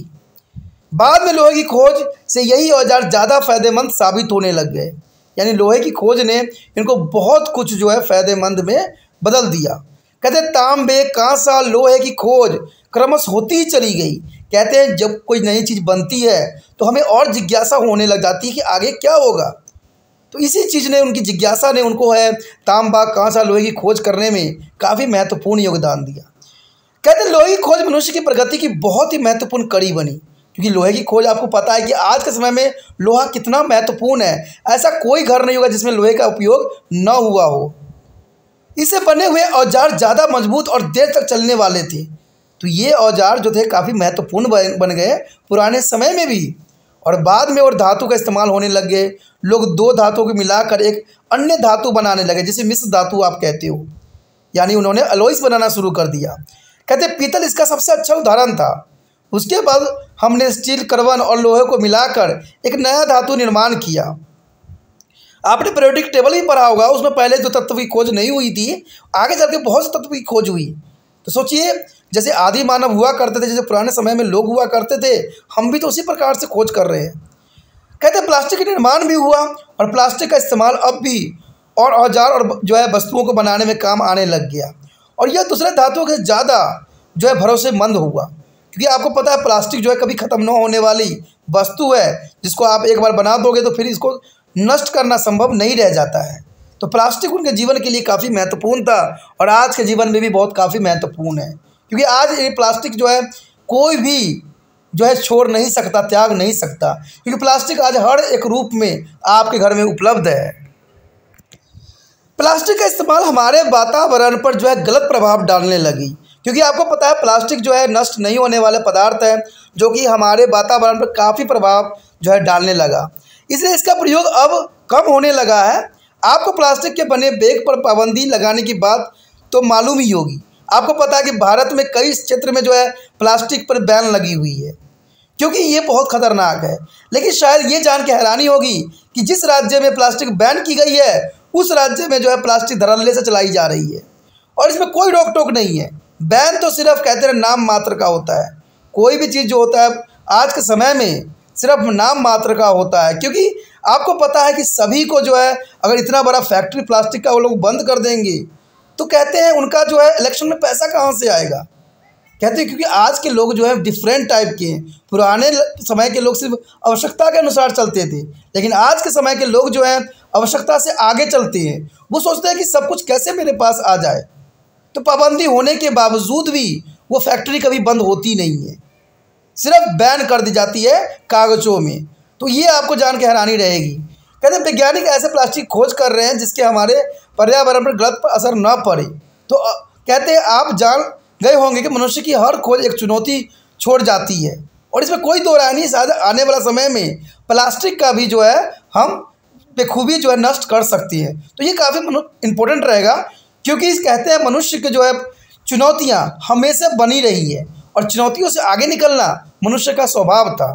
बाद में लोहे की खोज से यही औजार ज़्यादा फायदेमंद साबित होने लग गए, यानी लोहे की खोज ने इनको बहुत कुछ जो है फायदेमंद में बदल दिया। कहते हैं तांबे कांसा लोहे की खोज क्रमश होती ही चली गई। कहते हैं जब कोई नई चीज़ बनती है तो हमें और जिज्ञासा होने लग जाती है कि आगे क्या होगा। तो इसी चीज़ ने उनकी जिज्ञासा ने उनको है तांबा कांसा लोहे की खोज करने में काफ़ी महत्वपूर्ण योगदान दिया। कहते हैं लोहे की खोज मनुष्य की प्रगति की बहुत ही महत्वपूर्ण कड़ी बनी, क्योंकि लोहे की खोज आपको पता है कि आज के समय में लोहा कितना महत्वपूर्ण है। ऐसा कोई घर नहीं होगा जिसमें लोहे का उपयोग न हुआ हो। इससे बने हुए औजार ज़्यादा मजबूत और देर तक चलने वाले थे। तो ये औजार जो थे काफ़ी महत्वपूर्ण बन गए पुराने समय में भी। और बाद में और धातु का इस्तेमाल होने लग गए। लोग दो धातुओं को मिलाकर एक अन्य धातु बनाने लगे जिसे मिश्र धातु आप कहते हो, यानी उन्होंने अलॉयस बनाना शुरू कर दिया। कहते पीतल इसका सबसे अच्छा उदाहरण था। उसके बाद हमने स्टील कार्बन और लोहे को मिलाकर एक नया धातु निर्माण किया। आपने पीरियोडिक टेबल भी पढ़ा होगा, उसमें पहले जो तत्व की खोज नहीं हुई थी आगे चल के बहुत से तत्व की खोज हुई। तो सोचिए जैसे आदि मानव हुआ करते थे, जैसे पुराने समय में लोग हुआ करते थे, हम भी तो उसी प्रकार से खोज कर रहे हैं। कहते हैं प्लास्टिक का निर्माण भी हुआ और प्लास्टिक का इस्तेमाल अब भी और औजार और जो है वस्तुओं को बनाने में काम आने लग गया। और यह दूसरे धातुओं से ज़्यादा जो है भरोसेमंद हुआ, क्योंकि आपको पता है प्लास्टिक जो है कभी ख़त्म न होने वाली वस्तु है, जिसको आप एक बार बना दोगे तो फिर इसको नष्ट करना संभव नहीं रह जाता है। तो प्लास्टिक उनके जीवन के लिए काफ़ी महत्वपूर्ण था और आज के जीवन में भी बहुत काफ़ी महत्वपूर्ण है, क्योंकि आज ये प्लास्टिक जो है कोई भी जो है छोड़ नहीं सकता, त्याग नहीं सकता, क्योंकि प्लास्टिक आज हर एक रूप में आपके घर में उपलब्ध है। प्लास्टिक का इस्तेमाल हमारे वातावरण पर जो है गलत प्रभाव डालने लगी, क्योंकि आपको पता है प्लास्टिक जो है नष्ट नहीं होने वाले पदार्थ है जो कि हमारे वातावरण पर काफ़ी प्रभाव जो है डालने लगा, इसलिए इसका प्रयोग अब कम होने लगा है। आपको प्लास्टिक के बने बैग पर पाबंदी लगाने की बात तो मालूम ही होगी। आपको पता है कि भारत में कई क्षेत्र में जो है प्लास्टिक पर बैन लगी हुई है, क्योंकि ये बहुत खतरनाक है। लेकिन शायद ये जान के हैरानी होगी कि जिस राज्य में प्लास्टिक बैन की गई है उस राज्य में जो है प्लास्टिक धड़ल्ले से चलाई जा रही है और इसमें कोई रोक टोक नहीं है। बैन तो सिर्फ कहते हैं नाम मात्र का होता है। कोई भी चीज़ जो होता है आज के समय में सिर्फ नाम मात्र का होता है, क्योंकि आपको पता है कि सभी को जो है अगर इतना बड़ा फैक्ट्री प्लास्टिक का वो लोग बंद कर देंगे तो कहते हैं उनका जो है इलेक्शन में पैसा कहाँ से आएगा। कहते हैं क्योंकि आज के लोग जो है डिफरेंट टाइप के हैं। पुराने समय के लोग सिर्फ आवश्यकता के अनुसार चलते थे, लेकिन आज के समय के लोग जो हैं आवश्यकता से आगे चलते हैं। वो सोचते हैं कि सब कुछ कैसे मेरे पास आ जाए। तो पाबंदी होने के बावजूद भी वो फैक्ट्री कभी बंद होती नहीं है, सिर्फ बैन कर दी जाती है कागज़ों में। तो ये आपको जान के हैरानी रहेगी। कहते हैं वैज्ञानिक ऐसे प्लास्टिक खोज कर रहे हैं जिसके हमारे पर्यावरण पर गलत असर न पड़े। तो कहते हैं आप जान गए होंगे कि मनुष्य की हर खोज एक चुनौती छोड़ जाती है और इसमें कोई दो राय नहीं। शायद आने वाला समय में प्लास्टिक का भी जो है हम बेखूबी जो है नष्ट कर सकती है। तो ये काफ़ी इम्पोर्टेंट रहेगा, क्योंकि इस कहते हैं मनुष्य के जो है चुनौतियाँ हमेशा बनी रही है और चुनौतियों से आगे निकलना मनुष्य का स्वभाव था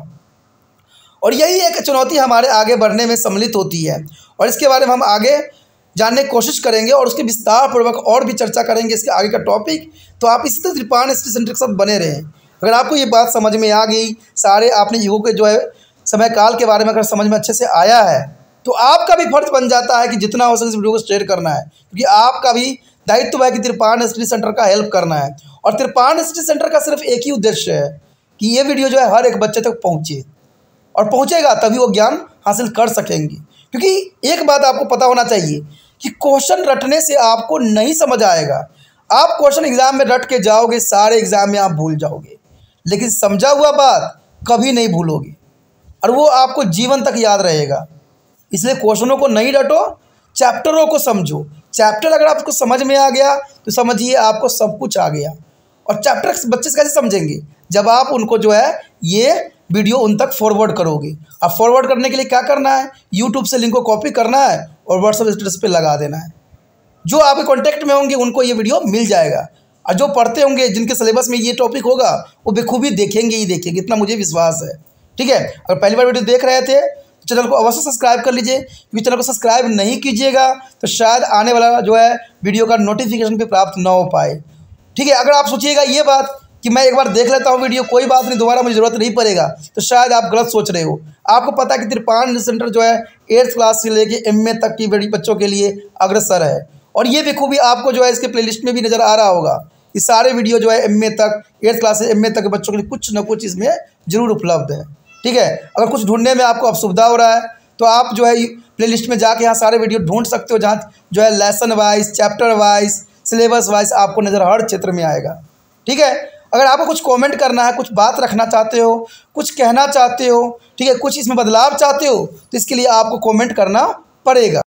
और यही एक चुनौती हमारे आगे बढ़ने में सम्मिलित होती है। और इसके बारे में हम आगे जानने की कोशिश करेंगे और उसके विस्तार पूर्वक और भी चर्चा करेंगे इसके आगे का टॉपिक। तो आप इसी तरह त्रिपान हिस्ट्री सेंटर के साथ बने रहें। अगर आपको ये बात समझ में आ गई, सारे आपने युगों के जो है समय काल के बारे में अगर समझ में अच्छे से आया है, तो आपका भी फर्ज बन जाता है कि जितना हो सके इस वीडियो को शेयर करना है, क्योंकि आपका भी दायित्व है कि त्रिपान हिस्ट्री सेंटर का हेल्प करना है। और त्रिपान हिस्ट्री सेंटर का सिर्फ एक ही उद्देश्य है कि ये वीडियो जो है हर एक बच्चे तक पहुँचे, और पहुँचेगा तभी वो ज्ञान हासिल कर सकेंगे। क्योंकि एक बात आपको पता होना चाहिए कि क्वेश्चन रटने से आपको नहीं समझ आएगा। आप क्वेश्चन एग्जाम में रट के जाओगे, सारे एग्जाम में आप भूल जाओगे, लेकिन समझा हुआ बात कभी नहीं भूलोगे और वो आपको जीवन तक याद रहेगा। इसलिए क्वेश्चनों को नहीं रटो, चैप्टरों को समझो। चैप्टर अगर आपको समझ में आ गया तो समझिए आपको सब कुछ आ गया। और चैप्टर बच्चे कैसे समझेंगे? जब आप उनको जो है ये वीडियो उन तक फॉरवर्ड करोगे। अब फॉरवर्ड करने के लिए क्या करना है? यूट्यूब से लिंक को कॉपी करना है और व्हाट्सएप स्टेटस पे लगा देना है। जो आपके कॉन्टैक्ट में होंगे उनको ये वीडियो मिल जाएगा, और जो पढ़ते होंगे जिनके सिलेबस में ये टॉपिक होगा वो बेखूबी देखेंगे ही देखेंगे, इतना मुझे विश्वास है। ठीक है, अगर पहली बार वीडियो देख रहे थे तो चैनल को अवश्य सब्सक्राइब कर लीजिए, क्योंकि चैनल को सब्सक्राइब नहीं कीजिएगा तो शायद आने वाला जो है वीडियो का नोटिफिकेशन भी प्राप्त ना हो पाए। ठीक है, अगर आप सोचिएगा ये बात कि मैं एक बार देख लेता हूँ वीडियो, कोई बात नहीं, दोबारा मुझे ज़रूरत नहीं पड़ेगा, तो शायद आप गलत सोच रहे हो। आपको पता है कि त्रिपान सेंटर जो है एट्थ क्लास से लेके एम ए तक की बड़ी बच्चों के लिए अग्रसर है, और ये बेखूबी आपको जो है इसके प्लेलिस्ट में भी नज़र आ रहा होगा। ये सारे वीडियो जो है एम ए तक, एट्थ क्लास से एम ए तक के बच्चों के लिए कुछ ना कुछ इसमें जरूर उपलब्ध है। ठीक है, अगर कुछ ढूंढने में आपको असुविधा हो रहा है तो आप जो है प्लेलिस्ट में जाके यहाँ सारे वीडियो ढूंढ सकते हो, जहाँ जो है lesson wise, chapter wise, syllabus wise आपको नज़र हर क्षेत्र में आएगा। ठीक है, अगर आपको कुछ कमेंट करना है, कुछ बात रखना चाहते हो, कुछ कहना चाहते हो, ठीक है, कुछ इसमें बदलाव चाहते हो, तो इसके लिए आपको कमेंट करना पड़ेगा।